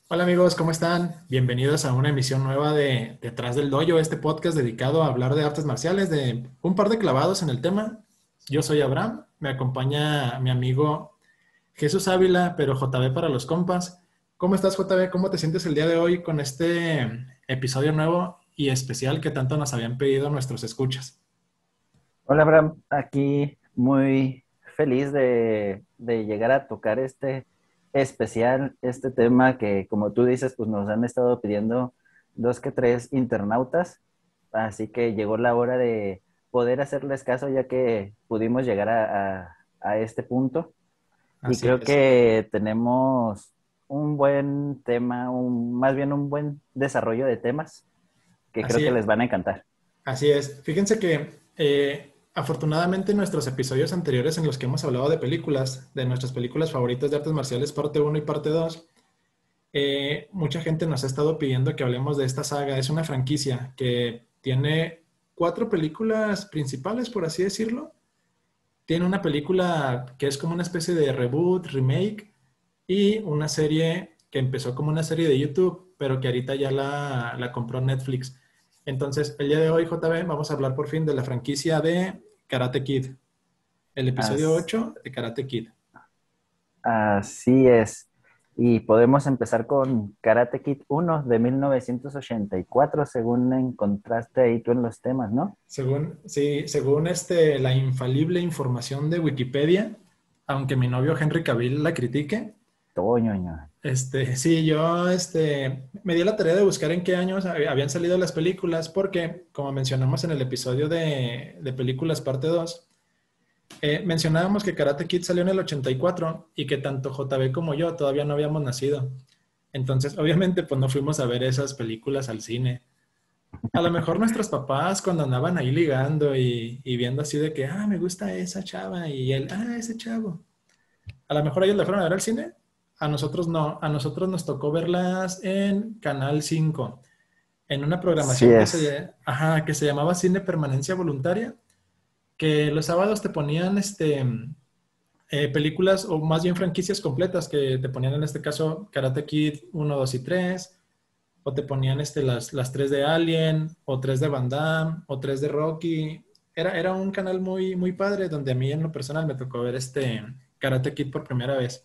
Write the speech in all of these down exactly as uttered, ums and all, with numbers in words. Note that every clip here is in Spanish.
Hola amigos, ¿cómo están? Bienvenidos a una emisión nueva de Detrás del Dojo, este podcast dedicado a hablar de artes marciales, de un par de clavados en el tema. Yo soy Abraham, me acompaña mi amigo Jesús Ávila, pero J B para los compas. ¿Cómo estás, J B? ¿Cómo te sientes el día de hoy con este episodio nuevo y especial que tanto nos habían pedido nuestros escuchas? Hola, Abraham, aquí muy feliz de, de llegar a tocar este especial, este tema que, como tú dices, pues nos han estado pidiendo dos que tres internautas, así que llegó la hora de poder hacerles caso ya que pudimos llegar a, a- a este punto y Así creo es. que tenemos un buen tema, un, más bien un buen desarrollo de temas que creo Así que es. les van a encantar. Así es. Fíjense que eh, afortunadamente nuestros episodios anteriores en los que hemos hablado de películas, de nuestras películas favoritas de artes marciales, parte uno y parte dos, eh, mucha gente nos ha estado pidiendo que hablemos de esta saga. Es una franquicia que tiene cuatro películas principales, por así decirlo. Tiene una película que es como una especie de reboot, remake, y una serie que empezó como una serie de YouTube, pero que ahorita ya la, la compró Netflix. Entonces, el día de hoy, J B, vamos a hablar por fin de la franquicia de Karate Kid, el episodio As- ocho de Karate Kid. Así es. Y podemos empezar con Karate Kid uno de mil novecientos ochenta y cuatro, según encontraste ahí tú en los temas, ¿no? Según, sí, según este, la infalible información de Wikipedia, aunque mi novio Henry Cavill la critique, Toñoño. este, sí, yo este, me di la tarea de buscar en qué años hab- habían salido las películas, porque, como mencionamos en el episodio de, de películas parte dos, eh, mencionábamos que Karate Kid salió en el ochenta y cuatro y que tanto J B como yo todavía no habíamos nacido. Entonces, obviamente, pues no fuimos a ver esas películas al cine. A lo mejor nuestros papás cuando andaban ahí ligando y, y viendo así de que, ah, me gusta esa chava y él, ah, ese chavo. A lo mejor ellos le fueron a ver al cine. A nosotros no. A nosotros nos tocó verlas en Canal cinco, en una Sí programación que es. se, ajá, que se llamaba Cine Permanencia Voluntaria, que los sábados te ponían este, eh, películas o más bien franquicias completas que te ponían en este caso Karate Kid uno, dos y tres, o te ponían este, las, las tres de Alien, o tres de Van Damme, o tres de Rocky. Era, era un canal muy, muy padre donde a mí en lo personal me tocó ver este Karate Kid por primera vez.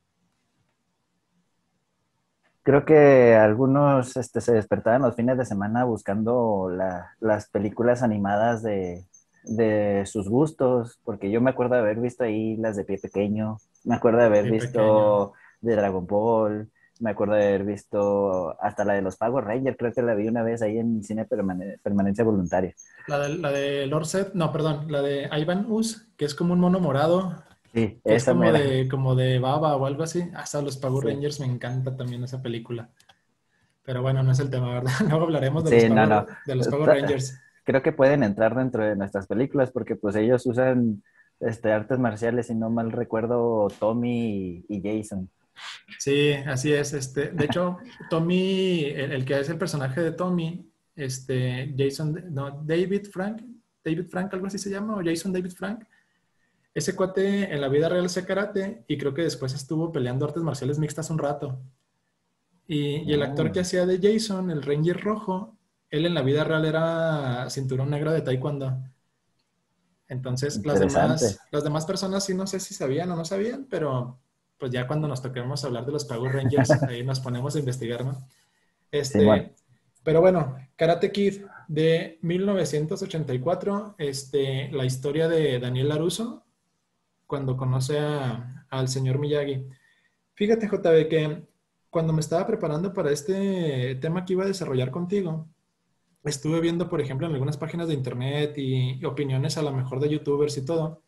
Creo que algunos este, se despertaban los fines de semana buscando la- las películas animadas de, de sus gustos, porque yo me acuerdo de haber visto ahí las de Pie Pequeño, me acuerdo de haber Muy pequeño. visto de Dragon Ball, me acuerdo de haber visto hasta la de los Power Rangers, creo que la vi una vez ahí en cine permane- permanencia voluntaria. La de, la de Lord Zed, no, perdón, la de Ivan Us, que es como un mono morado, Sí, que es esa como mera. de, como de baba o algo así. Hasta los Power Sí, Rangers me encanta también esa película. Pero bueno, no es el tema, ¿verdad? Luego hablaremos de los sí, no, no. Power, de los Power Ta- Rangers. Creo que pueden entrar dentro de nuestras películas porque pues ellos usan este, artes marciales, si no mal recuerdo, Tommy y, y Jason. Sí, así es. Este, de hecho, Tommy, el, el que es el personaje de Tommy, este, Jason, no, David Frank, David Frank, algo así se llama, o Jason David Frank. Ese cuate en la vida real hacía karate y creo que después estuvo peleando artes marciales mixtas un rato. Y, y el actor que Oh, hacía de Jason, el Ranger rojo, él en la vida real era cinturón negro de Taekwondo. Entonces, las demás, interesante. las demás personas sí no sé si sabían o no sabían, pero pues ya cuando nos toquemos hablar de los Power Rangers, ahí nos ponemos a investigar, ¿no? Simón, Este, pero bueno, Karate Kid de mil novecientos ochenta y cuatro, este, la historia de Daniel LaRusso cuando conoce a- al señor Miyagi. Fíjate, J B, que cuando me estaba preparando para este tema que iba a desarrollar contigo, estuve viendo, por ejemplo, en algunas páginas de internet y, y opiniones a lo mejor de youtubers y todo.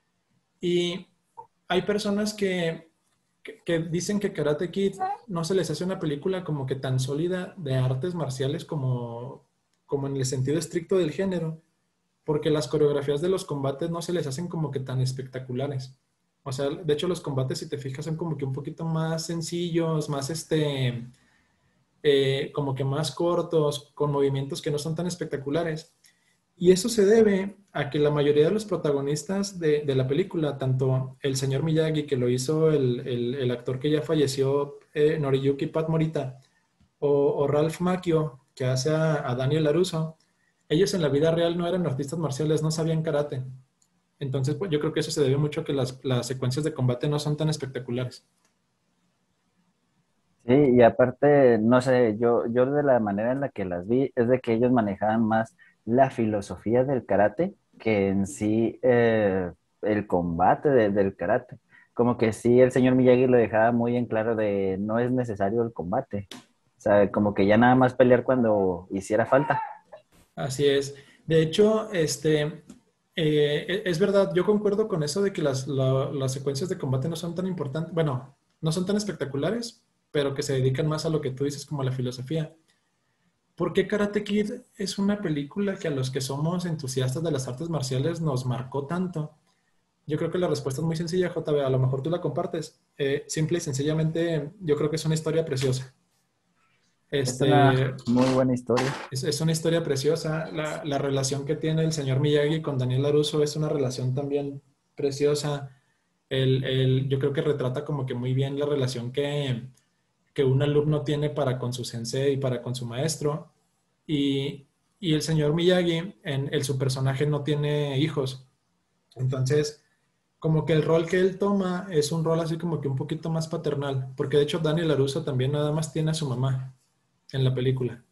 Y hay personas que, que, que dicen que Karate Kid no se les hace una película como que tan sólida de artes marciales como, como en el sentido estricto del género, porque las coreografías de los combates no se les hacen como que tan espectaculares. O sea, de hecho los combates, si te fijas, son como que un poquito más sencillos, más este, eh, como que más cortos, con movimientos que no son tan espectaculares. Y eso se debe a que la mayoría de los protagonistas de, de la película, tanto el señor Miyagi, que lo hizo el, el, el actor que ya falleció, eh, Noriyuki Pat Morita o, o Ralph Macchio, que hace a, a Daniel LaRusso, ellos en la vida real no eran artistas marciales, no sabían karate. Entonces, pues, yo creo que eso se debe mucho a que las, las secuencias de combate no son tan espectaculares. Sí, y aparte, no sé, yo, yo de la manera en la que las vi es de que ellos manejaban más la filosofía del karate que en sí eh, el combate de- del karate. Como que sí, el señor Miyagi lo dejaba muy en claro de no es necesario el combate. O sea, como que ya nada más pelear cuando hiciera falta. Así es. De hecho, este, eh, e- es verdad, yo concuerdo con eso de que las, la- las secuencias de combate no son tan importantes, bueno, no son tan espectaculares, pero que se dedican más a lo que tú dices como la filosofía. ¿Por qué Karate Kid es una película que a los que somos entusiastas de las artes marciales nos marcó tanto? Yo creo que la respuesta es muy sencilla, J B. A lo mejor tú la compartes. Eh, simple y sencillamente, yo creo que es una historia preciosa. Es una Este, muy buena historia. es, es una historia preciosa. La, la relación que tiene el señor Miyagi con Daniel LaRusso es una relación también preciosa. El, el- yo creo que retrata como que muy bien la relación que, que un alumno tiene para con su sensei y para con su maestro. Y, y el señor Miyagi, en, el, su personaje no tiene hijos. Entonces, como que el rol que él toma es un rol así como que un poquito más paternal, porque de hecho Daniel LaRusso también nada más tiene a su mamá en la película.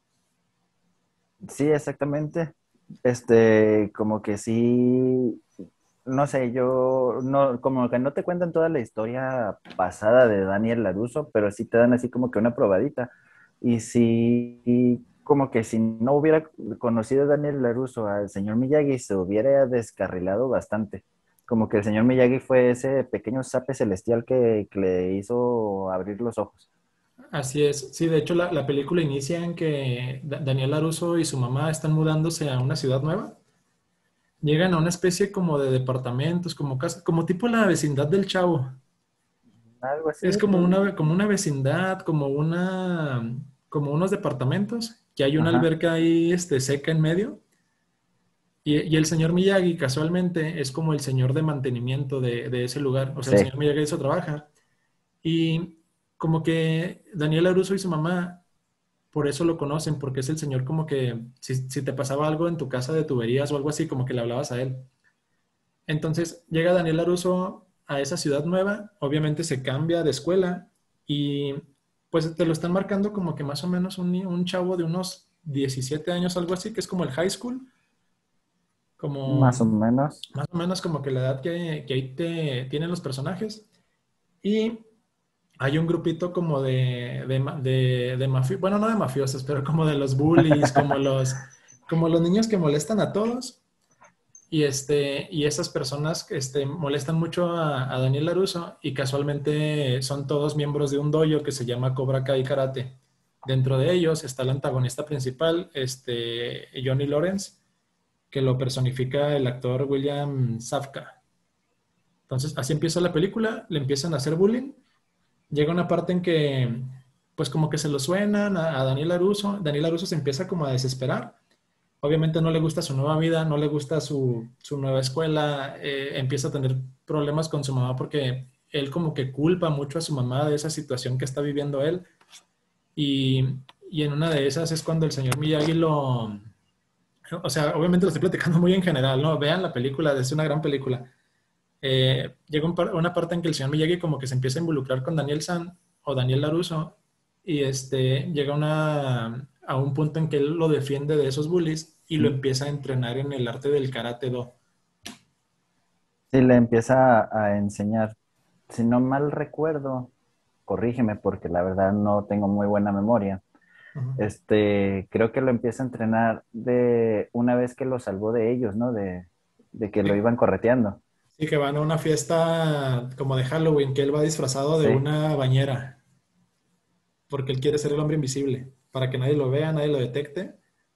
Sí, exactamente. Este, como que sí, no sé, yo no, como que no te cuentan toda la historia pasada de Daniel LaRusso, pero sí te dan así como que una probadita. Y sí, y como que si no hubiera conocido a Daniel LaRusso, al señor Miyagi, se hubiera descarrilado bastante. Como que el señor Miyagi fue ese pequeño sape celestial que, que le hizo abrir los ojos. Así es. Sí, de hecho la, la película inicia en que Da- Daniel LaRusso y su mamá están mudándose a una ciudad nueva. Llegan a una especie como de departamentos, como casa, como tipo la vecindad del Chavo. Algo así, Es como pues, una, como una vecindad, como una, como unos departamentos, que hay una ajá, alberca ahí, este, seca en medio. Y, y el señor Miyagi, casualmente, es como el señor de mantenimiento de, de ese lugar. O sea, el sí. señor Miyagi eso trabaja. Y como que Daniel LaRusso y su mamá, por eso lo conocen, porque es el señor como que si, si te pasaba algo en tu casa de tuberías o algo así, como que le hablabas a él. Entonces llega Daniel LaRusso a esa ciudad nueva, obviamente se cambia de escuela y pues te lo están marcando como que más o menos un, ni- un chavo de unos diecisiete años, algo así, que es como el high school, como Más o menos. más o menos como que la edad que, que ahí te, tienen los personajes. Y hay un grupito como de, de, ma- de, de mafi- bueno, no de mafiosos, pero como de los bullies, como los, como los niños que molestan a todos. Y, este, y esas personas este, molestan mucho a, a Daniel LaRusso y casualmente son todos miembros de un dojo que se llama Cobra Kai Karate. Dentro de ellos está el antagonista principal, este, Johnny Lawrence, que lo personifica el actor William Safka. Entonces, así empieza la película, le empiezan a hacer bullying. Llega una parte en que, pues como que se lo suenan a, a Daniel LaRusso. Daniel LaRusso se empieza como a desesperar. Obviamente no le gusta su nueva vida, no le gusta su, su nueva escuela, eh, empieza a tener problemas con su mamá porque él como que culpa mucho a su mamá de esa situación que está viviendo él. Y, y en una de esas es cuando el señor Miyagi lo... O sea, obviamente lo estoy platicando muy en general, ¿no? Vean la película, es una gran película. Eh, llega un par- una parte en que el señor Miyagi como que se empieza a involucrar con Daniel San o Daniel LaRusso y este, llega una, a un punto en que él lo defiende de esos bullies y lo empieza a entrenar en el arte del Karate Do. Sí, le empieza a, a enseñar. Si no mal recuerdo, corrígeme porque la verdad no tengo muy buena memoria. Ujú. Este, creo que lo empieza a entrenar de una vez que lo salvó de ellos, ¿no? De, de que lo Sí, iban correteando. sí, que van a una fiesta como de Halloween, que él va disfrazado de Sí. una bañera, porque él quiere ser el hombre invisible, para que nadie lo vea, nadie lo detecte.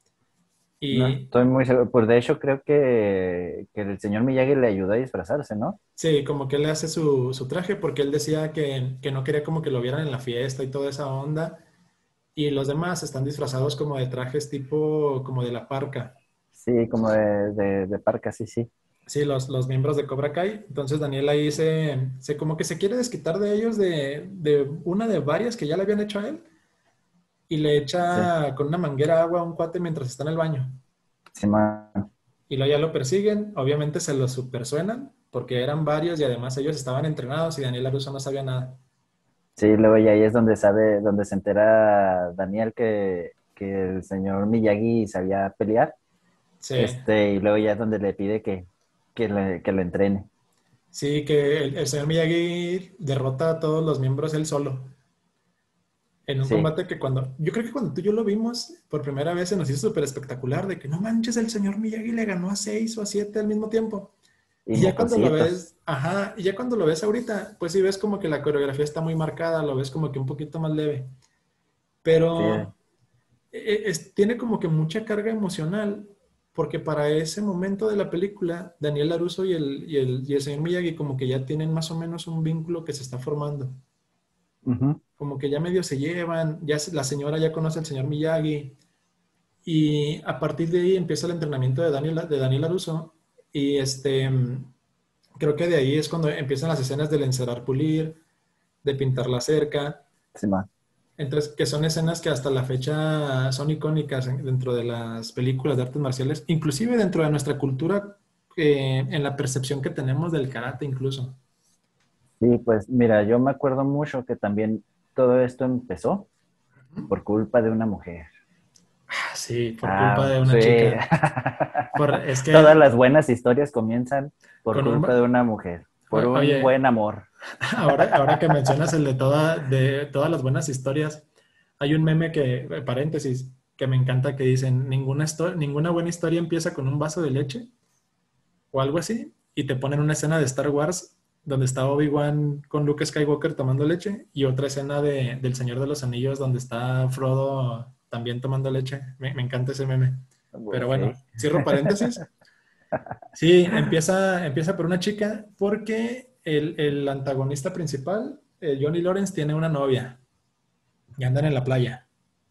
No Y estoy muy seguro. Pues de hecho creo que, que el señor Miyagi le ayudó a disfrazarse, ¿no? sí, como que él le hace su, su traje, porque él decía que, que no quería como que lo vieran en la fiesta y toda esa onda. Y los demás están disfrazados como de trajes tipo, como de la parca. Sí, como de, de, de parca, sí, sí. Sí, los, los miembros de Cobra Kai. Entonces Daniel ahí se, se como que se quiere desquitar de ellos de, de una de varias que ya le habían hecho a él y le Sí, echa con una manguera agua a un cuate mientras está en el baño. Simón. Y luego ya lo persiguen, obviamente se lo supersuenan porque eran varios y además ellos estaban entrenados y Daniel LaRusso no sabía nada. Sí, luego y ahí es donde sabe, donde se entera Daniel que, que el señor Miyagi sabía pelear. Sí, Este, y luego ya es donde le pide que, que, le- que lo entrene. sí, que el, el señor Miyagi derrota a todos los miembros él solo. En un Sí, combate que cuando, yo creo que cuando tú y yo lo vimos por primera vez se nos hizo súper espectacular de que no manches, el señor Miyagi le ganó a seis o a siete al mismo tiempo. y Y ya cuando lo mocositos. ves, ajá, y ya cuando lo ves ahorita, pues sí ves como que la coreografía está muy marcada, lo ves como que un poquito más leve, Sí, pero e- es- tiene como que mucha carga emocional, porque para ese momento de la película, Daniel LaRusso y el, y el, y el señor Miyagi como que ya tienen más o menos un vínculo que se está formando, ujú, como que ya medio se llevan, ya se- la señora ya conoce al señor Miyagi, y a partir de ahí empieza el entrenamiento de Daniel, de Daniel LaRusso, y este... Creo que de ahí es cuando empiezan las escenas del encerar pulir, de pintar la cerca. Simón. Entonces, que son escenas que hasta la fecha son icónicas en- dentro de las películas de artes marciales, inclusive dentro de nuestra cultura, eh, en la percepción que tenemos del karate incluso. Sí, pues mira, yo me acuerdo mucho que también todo esto empezó por culpa de una mujer. Ah, sí, por culpa Ah, de sí. una chica. Por, es Todas que las buenas historias comienzan por con un... culpa de una mujer, por o- un Oye, buen amor. ahora, ahora que mencionas el de, toda, de todas las buenas historias, hay un meme que, eh, paréntesis, que me encanta que dicen, ninguna, histo- ninguna buena historia empieza con un vaso de leche o algo así, y te ponen una escena de Star Wars donde está Obi-Wan con Luke Skywalker tomando leche y otra escena de, del Señor de los Anillos donde está Frodo también tomando leche. Me, me encanta ese meme. Pero Ok. bueno, cierro paréntesis. Sí, empieza, empieza por una chica porque el, el antagonista principal, eh, Johnny Lawrence, tiene una novia y andan en la playa.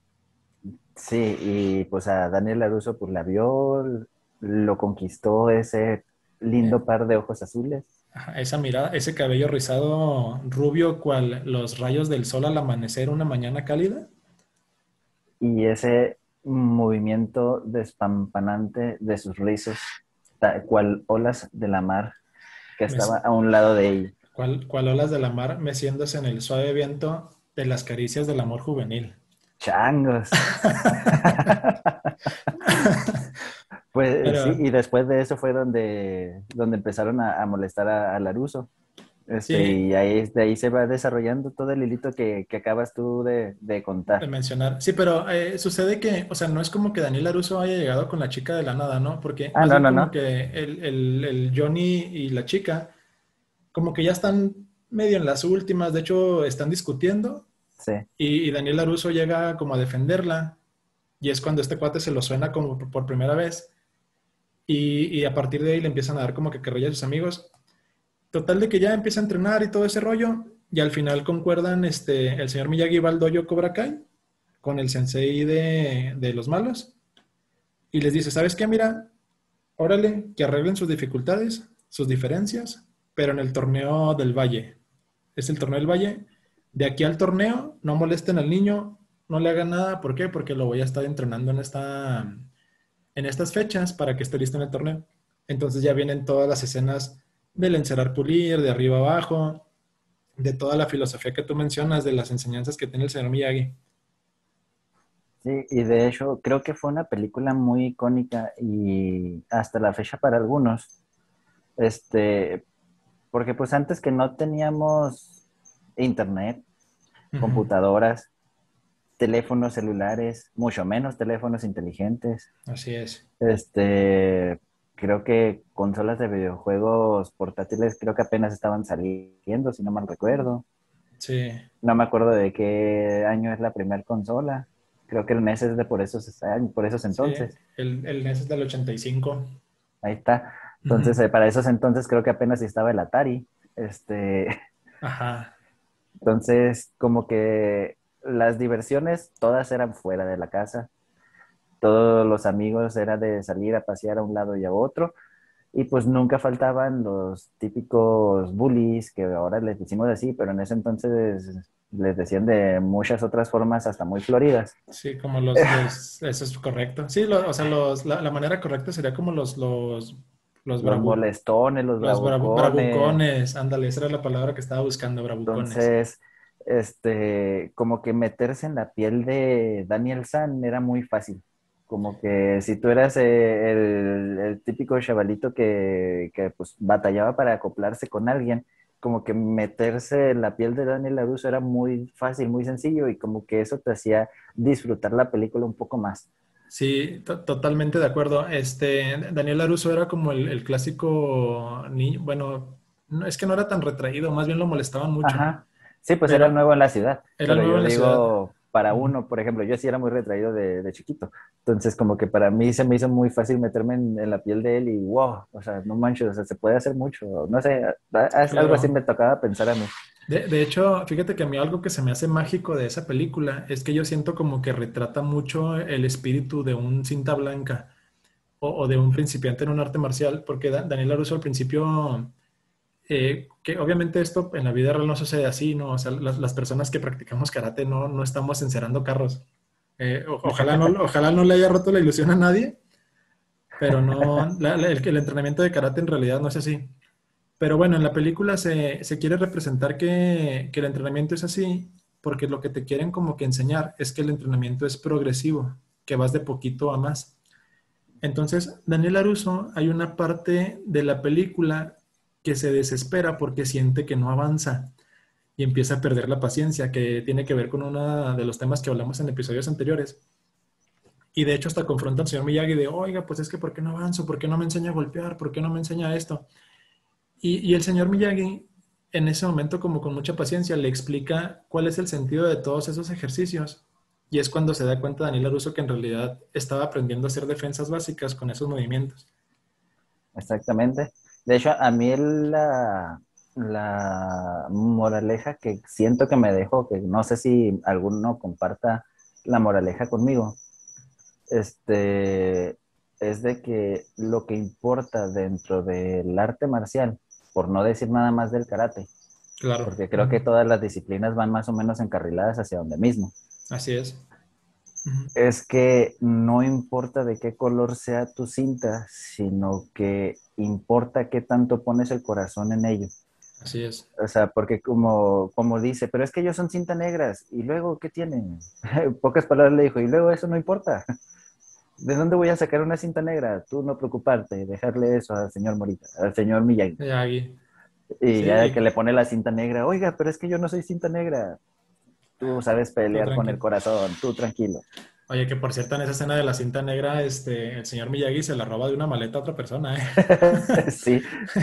Sí, y pues a Daniel LaRusso pues la vio, lo conquistó ese Eh, lindo par de ojos azules ajá, esa mirada, ese cabello rizado rubio, cual los rayos del sol al amanecer una mañana cálida. y ese movimiento despampanante de sus rizos, tal cual olas de la mar que Me, estaba a un lado de ella. cual, cual olas de la mar meciéndose en el suave viento de las caricias del amor juvenil. Changos. Pues sí, Pero y después de eso fue donde, donde empezaron a, a molestar a, a Laruso. Este, sí, y ahí, de ahí se va desarrollando todo el hilito que, que acabas tú de, de de contar. mencionar. Sí, pero eh, sucede que, o sea, no es como que Daniel LaRusso haya llegado con la chica de la nada, ¿no? Porque Ah, más no, bien no, como no. que el, el, el Johnny y la chica, como que ya están medio en las últimas, de hecho, están discutiendo Sí, y, y Daniel LaRusso llega como a defenderla y es cuando este cuate se lo suena como por por primera vez y, y a partir de ahí le empiezan a dar como que carrilla a sus amigos. Total de que ya empieza a entrenar y todo ese rollo, y al final concuerdan, este, el señor Miyagi va al dojo Cobra Kai con el sensei de, de los malos, y les dice, ¿sabes qué? Mira, órale, que arreglen sus dificultades, sus diferencias, pero en el torneo del Valle. Es el torneo del Valle. De aquí al torneo, no molesten al niño, no le hagan nada. ¿Por qué? Porque lo voy a estar entrenando en esta, en estas fechas para que esté listo en el torneo. Entonces ya vienen todas las escenas del encerar pulir, de arriba abajo, de toda la filosofía que tú mencionas, de las enseñanzas que tiene el señor Miyagi. sí, y de hecho creo que fue una película muy icónica y hasta la fecha para algunos. Este, porque pues antes que no teníamos internet, Ujú. computadoras, teléfonos celulares, mucho menos teléfonos inteligentes. Así es. Este, creo que consolas de videojuegos portátiles creo que apenas estaban saliendo, si no mal recuerdo. Sí, No me acuerdo de qué año es la primera consola. Creo que el NES es de por esos, años- por esos sí. entonces. El, el NES es del ochenta y cinco. Ahí está. Ujú. Entonces, eh, para esos entonces creo que apenas estaba el Atari. Este, Ajá. entonces, como que las diversiones todas eran fuera de la casa. Todos los amigos era de salir a pasear a un lado y a otro. Y pues nunca faltaban los típicos bullies, que ahora les decimos así, pero en ese entonces les decían de muchas otras formas, hasta muy floridas. Sí, como los, los, eso es correcto. Sí, lo- o sea, los, la, la manera correcta sería como los, los, los Los bravu, molestones, los los bravu- bravucones. bravucones, ándale, esa era la palabra que estaba buscando, bravucones. Entonces, este, como que meterse en la piel de Daniel San era muy fácil. Como que si tú eras eh, el, el típico chavalito que, que pues batallaba para acoplarse con alguien, como que meterse en la piel de Daniel LaRusso era muy fácil, muy sencillo y como que eso te hacía disfrutar la película un poco más. Sí, to- totalmente de acuerdo. Este, Daniel LaRusso era como el, el clásico niño, bueno, no, es que no era tan retraído, más bien lo molestaban mucho, Ajá. Sí, pues era el pero nuevo en la ciudad, era el pero nuevo yo en la ciudad. digo, para Ujú. uno, por ejemplo, yo sí era muy retraído de, de chiquito, entonces como que para mí se me hizo muy fácil meterme en, en la piel de él y wow, o sea, no manches, o sea, se puede hacer mucho, no sé, a- a- algo así Claro. me tocaba pensar a mí. De, de hecho, fíjate que a mí algo que se me hace mágico de esa película es que yo siento como que retrata mucho el espíritu de un cinta blanca o, o de un principiante en un arte marcial, porque Da- Daniel LaRusso al principio, eh, que obviamente esto en la vida real no sucede así, ¿no? O sea, las, las personas que practicamos karate no, no estamos encerando carros. Eh, o- ojalá no, ojalá no le haya roto la ilusión a nadie, pero no, la- la- el, el entrenamiento de karate en realidad no es así. Pero bueno, en la película se, se quiere representar que, que el entrenamiento es así, porque lo que te quieren como que enseñar es que el entrenamiento es progresivo, que vas de poquito a más. Entonces, Daniel Aruso, hay una parte de la película que se desespera porque siente que no avanza y empieza a perder la paciencia, que tiene que ver con uno de los temas que hablamos en episodios anteriores. Y de hecho hasta confronta al señor Miyagi de, oiga, pues es que ¿por qué no avanzo? ¿Por qué no me enseña a golpear? ¿Por qué no me enseña esto? Y, y el señor Miyagi, en ese momento, como con mucha paciencia, le explica cuál es el sentido de todos esos ejercicios. Y es cuando se da cuenta Daniel LaRusso que en realidad estaba aprendiendo a hacer defensas básicas con esos movimientos. Exactamente. De hecho, a mí la, la moraleja que siento que me dejó, que no sé si alguno comparta la moraleja conmigo, este, es de que lo que importa dentro del arte marcial, por no decir nada más del karate, Claro, porque creo que ujú, todas las disciplinas van más o menos encarriladas hacia donde mismo, así es. Ujú, es que no importa de qué color sea tu cinta, sino que importa qué tanto pones el corazón en ello. así es. O sea, porque como, como dice, pero es que ellos son cinta negras, y luego, ¿qué tienen? Pocas palabras le dijo, y luego eso no importa. ¿De dónde voy a sacar una cinta negra? Tú no preocuparte, dejarle eso al señor Morita, al señor Miyagi. Miyagi. Y Sí, ya que y le pone la cinta negra, oiga, pero es que yo no soy cinta negra. Tú sabes tú pelear con el tranquilo. corazón, tú tranquilo. Oye, que por cierto, en esa escena de la cinta negra, este, el señor Miyagi se la roba de una maleta a otra persona, ¿eh? Sí,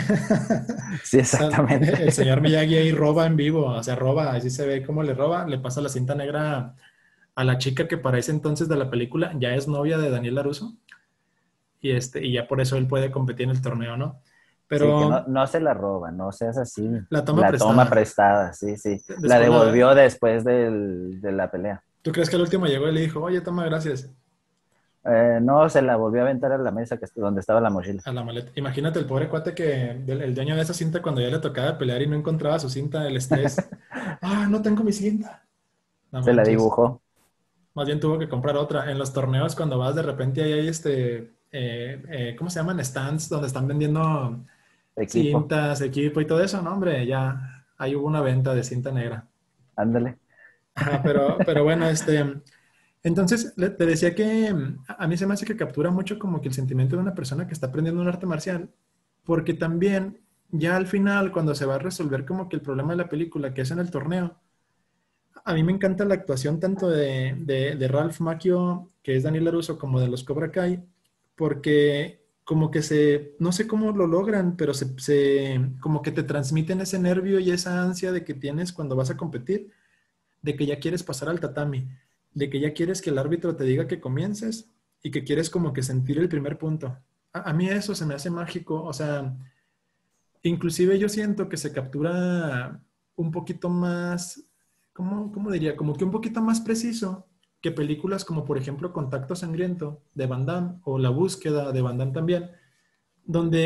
sí, O sea, el exactamente. señor Miyagi ahí roba en vivo, o sea, roba, así se ve cómo le roba, le pasa la cinta negra a la chica que para ese entonces de la película ya es novia de Daniel LaRusso y, este, y ya por eso él puede competir en el torneo, ¿no? Sí, que no, Pero no se la roba, no seas así. la toma La toma prestada. prestada, sí, sí. La Después la... devolvió después del, de la pelea. ¿Tú crees que el último llegó y le dijo, oye, toma, gracias? Eh, no, se la volvió a aventar a la mesa que, donde estaba la mochila. A la maleta. Imagínate el pobre cuate que, el, el dueño de esa cinta, cuando ya le tocaba pelear y no encontraba su cinta, el estrés. Ah, no tengo mi cinta. No Se la manches. dibujó. Más bien tuvo que comprar otra. En los torneos, cuando vas, de repente ahí hay este, eh, eh, ¿cómo se llaman? Stands donde están vendiendo Equipo, cintas, equipo y todo eso, ¿no? Hombre, ya ahí hubo una venta de cinta negra. ándale. Ajá, pero, pero bueno, este, entonces le- te decía que mm, a a mí se me hace que captura mucho como que el sentimiento de una persona que está aprendiendo un arte marcial, porque también ya al final, cuando se va a resolver como que el problema de la película, que es en el torneo, a mí me encanta la actuación tanto de, de, de Ralph Macchio, que es Daniel LaRusso, como de los Cobra Kai, porque como que se, no sé cómo lo logran, pero se, se, como que te transmiten ese nervio y esa ansia de que tienes cuando vas a competir, de que ya quieres pasar al tatami, de que ya quieres que el árbitro te diga que comiences y que quieres como que sentir el primer punto. A, a mí eso se me hace mágico, o sea, inclusive yo siento que se captura un poquito más, ¿cómo, cómo diría? Como que un poquito más preciso que películas como por ejemplo Contacto Sangriento de Van Damme o La Búsqueda de Van Damme también, donde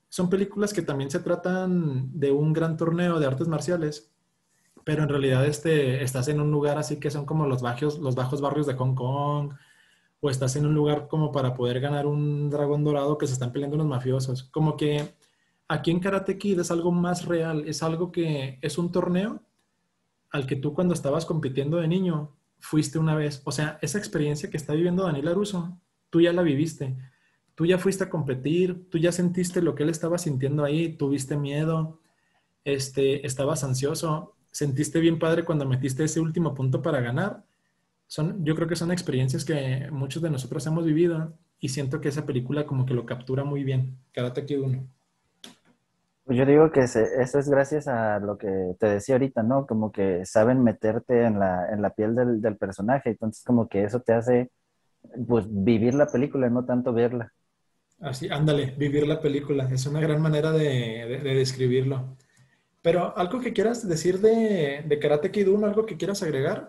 son películas que también se tratan de un gran torneo de artes marciales, pero en realidad este, estás en un lugar así que son como los bajos, los bajos barrios de Hong Kong, o estás en un lugar como para poder ganar un dragón dorado que se están peleando unos mafiosos. Como que aquí en Karate Kid es algo más real, es algo que es un torneo al que tú cuando estabas compitiendo de niño fuiste una vez. O sea, esa experiencia que está viviendo Daniel LaRusso, tú ya la viviste. Tú ya fuiste a competir, tú ya sentiste lo que él estaba sintiendo ahí, tuviste miedo, este, estabas ansioso, sentiste bien padre cuando metiste ese último punto para ganar. Son, yo creo que son experiencias que muchos de nosotros hemos vivido y siento que esa película como que lo captura muy bien. Karate Kid uno. Pues yo digo que se- eso es gracias a lo que te decía ahorita, ¿no? Como que saben meterte en la, en la piel del, del personaje, entonces como que eso te hace, pues, vivir la película, no tanto verla. Así, ándale, vivir la película. Es una gran manera de, de- de describirlo. Pero algo que quieras decir de, de Karate Kid uno, algo que quieras agregar.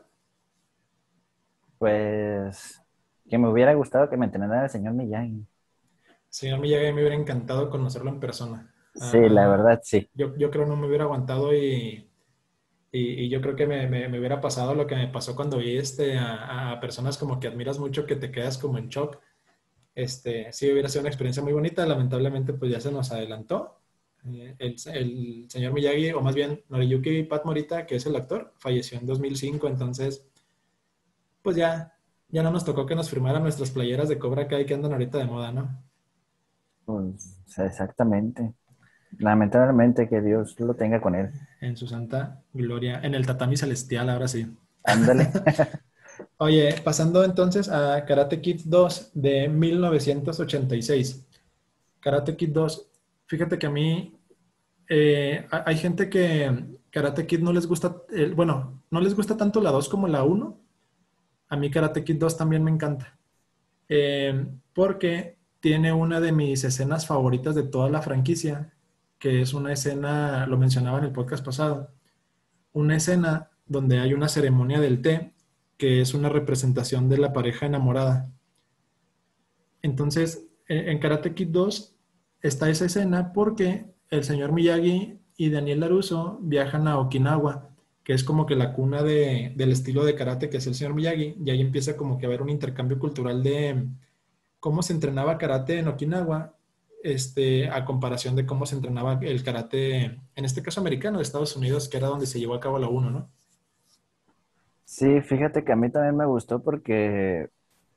Pues que me hubiera gustado que me entrenara el señor Miyagi. Señor Miyagi, me hubiera encantado conocerlo en persona. Sí, la Ah, verdad, sí. yo, yo creo no me hubiera aguantado y, y- y yo creo que me, me- me hubiera pasado lo que me pasó cuando vi este, a, a personas como que admiras mucho que te quedas como en shock. Este, sí, hubiera sido una experiencia muy bonita. Lamentablemente, pues ya se nos adelantó. Eh, el, el señor Miyagi, o más bien Noriyuki Pat Morita, que es el actor, falleció en dos mil cinco. Entonces, pues ya, ya no nos tocó que nos firmaran nuestras playeras de Cobra Kai que andan ahorita de moda, ¿no? Pues, exactamente. Lamentablemente que Dios lo tenga con él. En su santa gloria, en el tatami celestial, ahora sí. Ándale. Oye, pasando entonces a Karate Kid dos de mil novecientos ochenta y seis. Karate Kid dos, fíjate que a mí eh, ha- hay gente que Karate Kid no les gusta, el- bueno, no les gusta tanto la dos como la uno. A mí Karate Kid dos también me encanta. Eh, porque tiene una de mis escenas favoritas de toda la franquicia, que es una escena, lo mencionaba en el podcast pasado, una escena donde hay una ceremonia del té, que es una representación de la pareja enamorada. Entonces, en en Karate Kid dos está esa escena porque el señor Miyagi y Daniel LaRusso viajan a Okinawa, que es como que la cuna de- del estilo de karate que es el señor Miyagi, y ahí empieza como que a haber un intercambio cultural de cómo se entrenaba karate en Okinawa, este, a comparación de cómo se entrenaba el karate, en este caso americano, de Estados Unidos, que era donde se llevó a cabo la uno, ¿no? Sí, fíjate que a mí también me gustó porque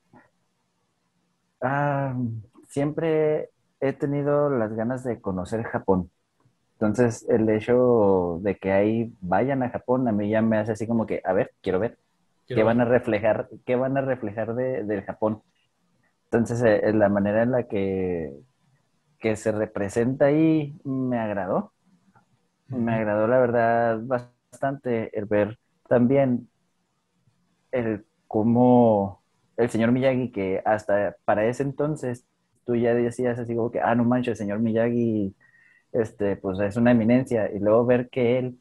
ah, siempre he tenido las ganas de conocer Japón. Entonces, el hecho de que ahí vayan a Japón a mí ya me hace así como que, a ver, quiero ver qué Quiero van a ver. reflejar, qué van a reflejar de, del Japón. Entonces, eh, eh, la manera en la que, que se representa ahí me agradó. Me Ujú. agradó, la verdad, bastante el ver también el cómo el señor Miyagi, que hasta para ese entonces tú ya decías así como que, ah, no manches, el señor Miyagi, este, pues es una eminencia, y luego ver que él,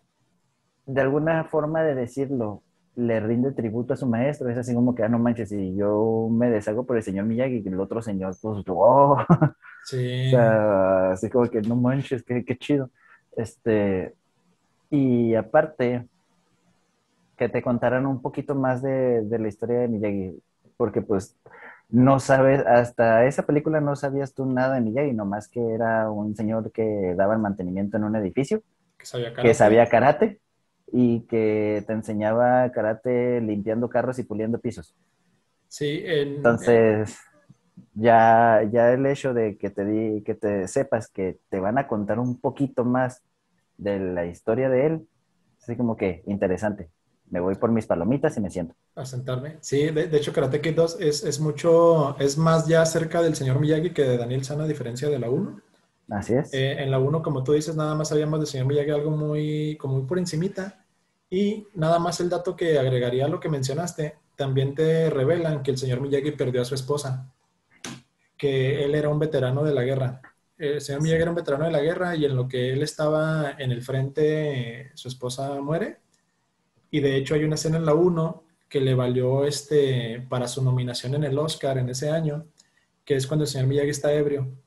de alguna forma de decirlo, le rinde tributo a su maestro, es así como que, ah, no manches, si yo me deshago por el señor Miyagi, y el otro señor, pues, oh, o Sí. sea, así como que, no manches, qué, qué chido. Este, y aparte, que te contaran un poquito más de, de la historia de Miyagi, porque pues no sabes, hasta esa película no sabías tú nada de Miyagi, nomás que era un señor que daba el mantenimiento en un edificio, Que sabía que karate. sabía karate y que te enseñaba karate limpiando carros y puliendo pisos. Sí, en, eh, Entonces, ya, ya el hecho de que te, di, que te sepas que te van a contar un poquito más de la historia de él, así como que interesante. Me voy por mis palomitas y me siento. a sentarme. Sí, de, de hecho Karate Kid dos es, es mucho, es más ya cerca del señor Miyagi que de Daniel San, a diferencia de la uno. Así es. Eh, en la uno, como tú dices, nada más sabíamos del señor Miyagi algo muy, como muy por encimita. Y nada más el dato que agregaría a lo que mencionaste, también te revelan que el señor Miyagi perdió a su esposa, que él era un veterano de la guerra. El señor Miyagi Sí. era un veterano de la guerra y en lo que él estaba en el frente, su esposa muere. Y de hecho hay una escena en la uno que le valió este, para su nominación en el Oscar en ese año, que es cuando el señor Miyagi está ebrio.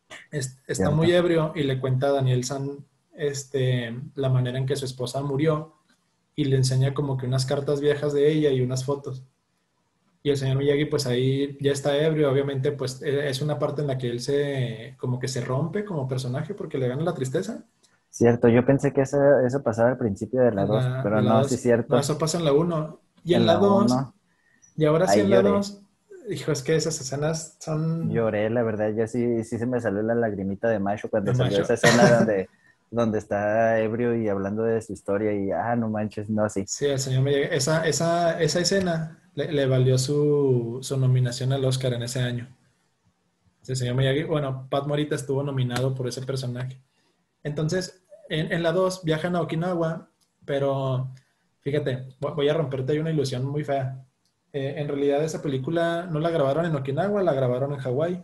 es- está muy cierto. ebrio y le cuenta a Daniel San este, la manera en que su esposa murió y le enseña como que unas cartas viejas de ella y unas fotos. Y el señor Miyagi pues ahí ya está ebrio, obviamente pues eh, es una parte en la que él se como que se rompe como personaje porque le gana la tristeza. Cierto, yo pensé que eso, eso pasaba al principio de la En dos, la, de pero la no, sí, dos no, cierto. eso pasa en la uno. Y en En la la dos uno y ahora sí ahí en la lloré. dos hijo, es que esas escenas son Lloré, la verdad, yo sí, sí se me salió la lagrimita de macho de cuando salió macho. esa escena donde, donde está ebrio y hablando de su historia y, ah, no manches, no, sí. Sí, el señor Miyagi, esa, esa, esa escena le, le valió su, su nominación al Oscar en ese año. El señor Miyagi, bueno, Pat Morita estuvo nominado por ese personaje. Entonces, en, en la dos viajan a Okinawa, pero fíjate, vo- voy a romperte ahí una ilusión muy fea. Eh, en realidad esa película no la grabaron en Okinawa, la grabaron en Hawái,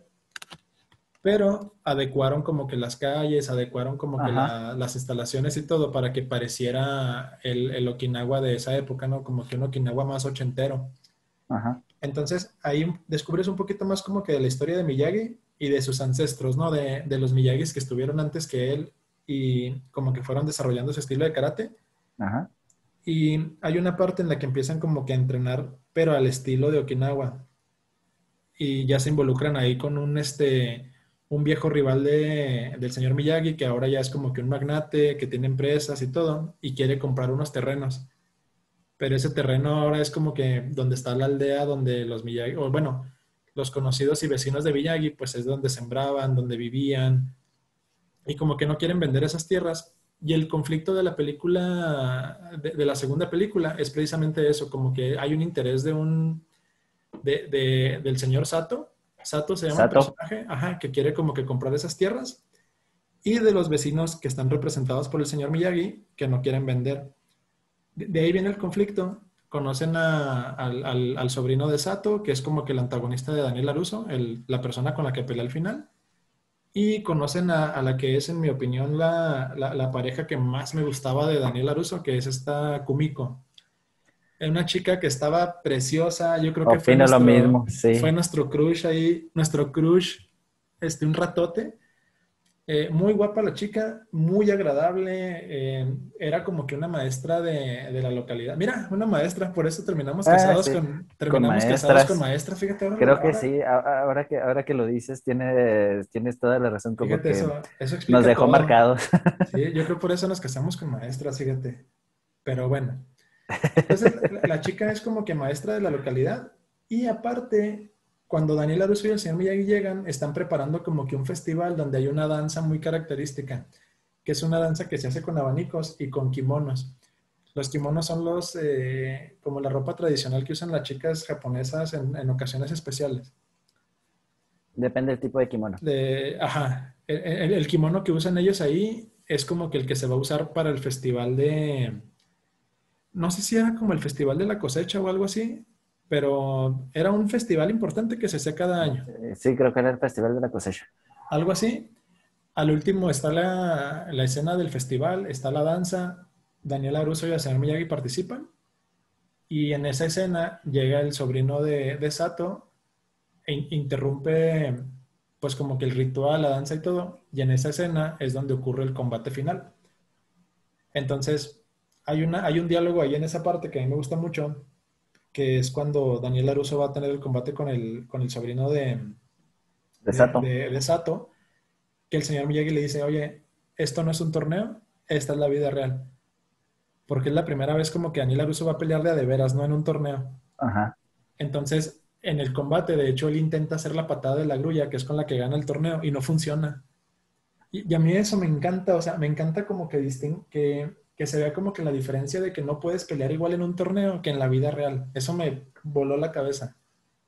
pero adecuaron como que las calles, adecuaron como que Ajá, la- las instalaciones y todo para que pareciera el, el Okinawa de esa época, ¿no? Como que un Okinawa más ochentero. ajá. Entonces ahí descubres un poquito más como que de la historia de Miyagi y de sus ancestros, ¿no? De, de los Miyagis que estuvieron antes que él y como que fueron desarrollando su estilo de karate. Ajá. Y hay una parte en la que empiezan como que a entrenar, pero al estilo de Okinawa. Y ya se involucran ahí con un, este, un viejo rival de, del señor Miyagi, que ahora ya es como que un magnate, que tiene empresas y todo, y quiere comprar unos terrenos. Pero ese terreno ahora es como que donde está la aldea, donde los Miyagi, o bueno, los conocidos y vecinos de Miyagi, pues es donde sembraban, donde vivían, y como que no quieren vender esas tierras. Y el conflicto de la película, de, de la segunda película, es precisamente eso, como que hay un interés de un, de, de- del señor Sato, Sato se llama el Sato. personaje, ajá, que quiere como que comprar esas tierras, y de los vecinos que están representados por el señor Miyagi, que no quieren vender. De, de ahí viene el conflicto. Conocen a- al, al- al sobrino de Sato, que es como que el antagonista de Daniel LaRusso, el- la persona con la que pelea al final. Y conocen a, a la que es, en mi opinión, la, la- la pareja que más me gustaba de Daniel LaRusso, que es esta Kumiko. Es una chica que estaba preciosa, yo creo que fue Opino lo nuestro, mismo, fue sí. nuestro crush ahí, nuestro crush, este, un ratote. Eh, muy guapa la chica, muy agradable, eh, era como que una maestra de, de la localidad. Mira, una maestra, por eso terminamos Ah, casados sí. con, Con terminamos casados con maestras. maestra, fíjate, ahora, Creo que ahora, sí, a- a- ahora que, ahora que lo dices, tienes, tienes toda la razón, como fíjate que eso, eso nos explica dejó todo. marcados. Sí, yo creo por eso nos casamos con maestras, fíjate. Pero bueno, entonces la, la chica es como que maestra de la localidad y aparte, cuando Daniel Aruso y el señor Miyagi llegan, están preparando como que un festival donde hay una danza muy característica, que es una danza que se hace con abanicos y con kimonos. Los kimonos son los, eh, como la ropa tradicional que usan las chicas japonesas en, en ocasiones especiales. Depende del tipo de kimono. De, ajá, el, el- el kimono que usan ellos ahí es como que el que se va a usar para el festival de, no sé si era como el festival de la cosecha o algo así, pero era un festival importante que se hacía cada año. Eh, Sí, creo que era el Festival de la Cosecha. Algo así. Al último está la, la escena del festival, está la danza, Daniel Aruso y el señor Miyagi participan. Y en esa escena llega el sobrino de, de Sato e in- interrumpe pues como que el ritual, la danza y todo. Y en esa escena es donde ocurre el combate final. Entonces hay, una, hay un diálogo ahí en esa parte que a mí me gusta mucho, que es cuando Daniel LaRusso va a tener el combate con el, con el sobrino de, De de, Sato. de, de Sato, que el señor Miyagi le dice, oye, esto no es un torneo, esta es la vida real. Porque es la primera vez como que Daniel LaRusso va a pelear de a de veras, no en un torneo. Ajá. Entonces, en el combate, de hecho, él intenta hacer la patada de la grulla, que es con la que gana el torneo, y no funciona. Y, y a mí eso me encanta, o sea, me encanta como que, distin que, que se vea como que la diferencia de que no puedes pelear igual en un torneo que en la vida real. Eso me voló la cabeza.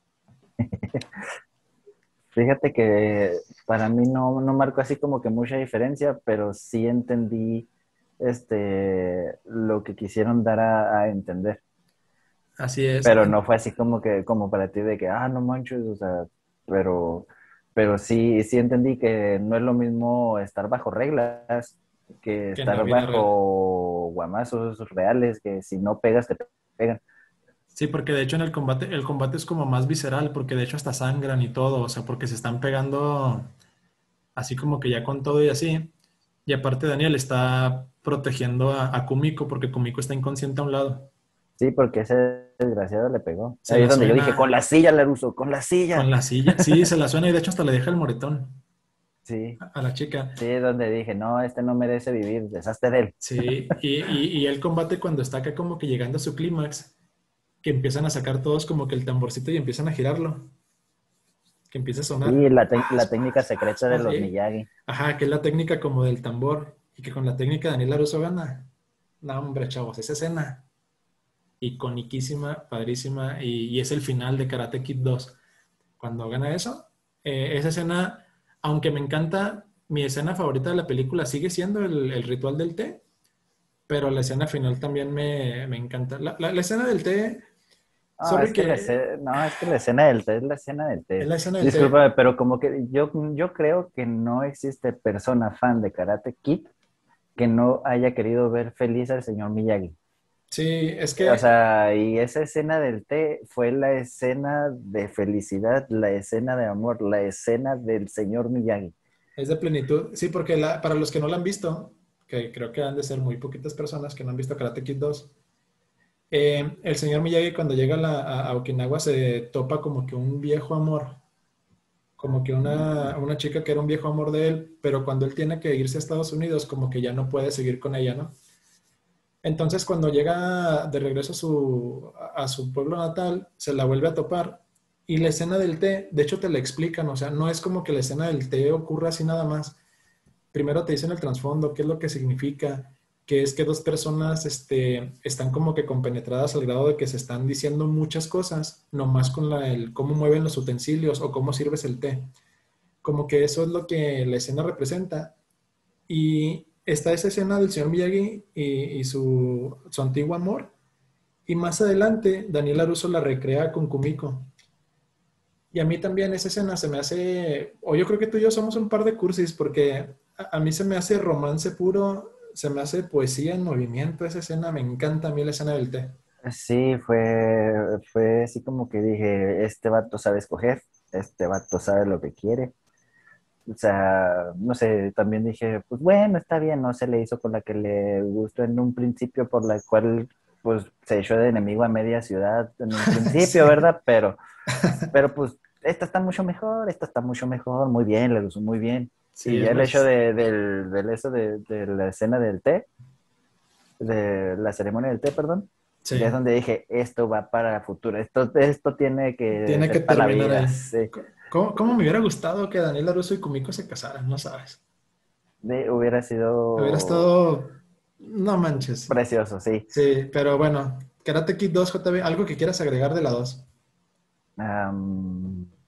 Fíjate que para mí no, no marcó así como que mucha diferencia, pero sí entendí este, lo que quisieron dar a, a entender. Así es. Pero no fue así como que, como para ti de que, ah, no manches, o sea, pero, pero sí, sí entendí que no es lo mismo estar bajo reglas que Que en la estar vida real. bajo guamazos reales, que si no pegas, te pegan. Sí, porque de hecho en el combate, el combate es como más visceral, porque de hecho hasta sangran y todo, o sea, porque se están pegando así como que ya con todo y así. Y aparte Daniel está protegiendo a, a Kumiko porque Kumiko está inconsciente a un lado. Sí, porque ese desgraciado le pegó. Se Ahí es la donde yo dije, con suena la silla, Laruso, con la con silla. la silla. Sí, se la suena y de hecho hasta le deja el moretón Sí, a, a la chica. sí, es donde dije, no, este no merece vivir, deshazte de él. Sí, y, y, y el combate cuando está acá como que llegando a su clímax, que empiezan a sacar todos como que el tamborcito y empiezan a girarlo, que empieza a sonar. Sí, la, te- Paz, la técnica paz, paz, secreta de paz, los ¿eh? Miyagi. Ajá, que es la técnica como del tambor y que con la técnica Daniel LaRusso gana. No, hombre, chavos, esa escena iconiquísima, padrísima, y, y es el final de Karate Kid dos. Cuando gana eso, eh, esa escena, aunque me encanta, mi escena favorita de la película sigue siendo el, el ritual del té, pero la escena final también me, me encanta. La, la, la escena del té, No, sorry es que la que escena, no, es que la escena del té es la escena del es té. la escena del té, Discúlpame, pero como que yo, yo creo que no existe persona fan de Karate Kid que no haya querido ver feliz al señor Miyagi. sí, es O que sea, y esa escena del té fue la escena de felicidad, la escena de amor, la escena del señor Miyagi. es de plenitud. Sí, porque la, para los que no la han visto, que creo que han de ser muy poquitas personas que no han visto Karate Kid dos, eh, el señor Miyagi cuando llega a, la- a- a Okinawa se topa como que un viejo amor, como que una, una chica que era un viejo amor de él, pero cuando él tiene que irse a Estados Unidos, como que ya no puede seguir con ella, ¿no? Entonces, cuando llega de regreso a su, a su pueblo natal, se la vuelve a topar. Y la escena del té, de hecho te la explican, o sea, no es como que la escena del té ocurra así nada más. Primero te dicen el trasfondo, qué es lo que significa, que es que dos personas este, están como que compenetradas al grado de que se están diciendo muchas cosas, nomás con la, el cómo mueven los utensilios o cómo sirves el té. Como que eso es lo que la escena representa. Y está esa escena del señor Miyagi y, y su, su antiguo amor. Y más adelante, Daniel LaRusso la recrea con Kumiko. Y a mí también esa escena se me hace, o yo creo que tú y yo somos un par de cursis, porque a, a mí se me hace romance puro, se me hace poesía en movimiento esa escena, me encanta a mí la escena del té. Sí, fue, fue así como que dije, este vato sabe escoger, este vato sabe lo que quiere. O sea, no sé, también dije, pues bueno, está bien, no se le hizo con la que le gustó en un principio, por la cual pues se echó de enemigo a media ciudad en un principio, Sí, ¿verdad? Pero, pero pues esta está mucho mejor, esta está mucho mejor, muy bien, le gustó muy bien. sí, Y es ya el hecho más, de, del, del eso de, de la escena del té, de la ceremonia del té, perdón, sí, ya es donde dije, esto va para el futuro, esto, esto tiene que tiene que ser para la terminar vida, ahí. sí. ¿Cómo, cómo me hubiera gustado que Daniel LaRusso y Kumiko se casaran? No sabes. De, hubiera Hubiera sido estado, no manches. precioso, sí. Sí, pero bueno, Karate Kid dos, J B, algo que quieras agregar de la dos. Am,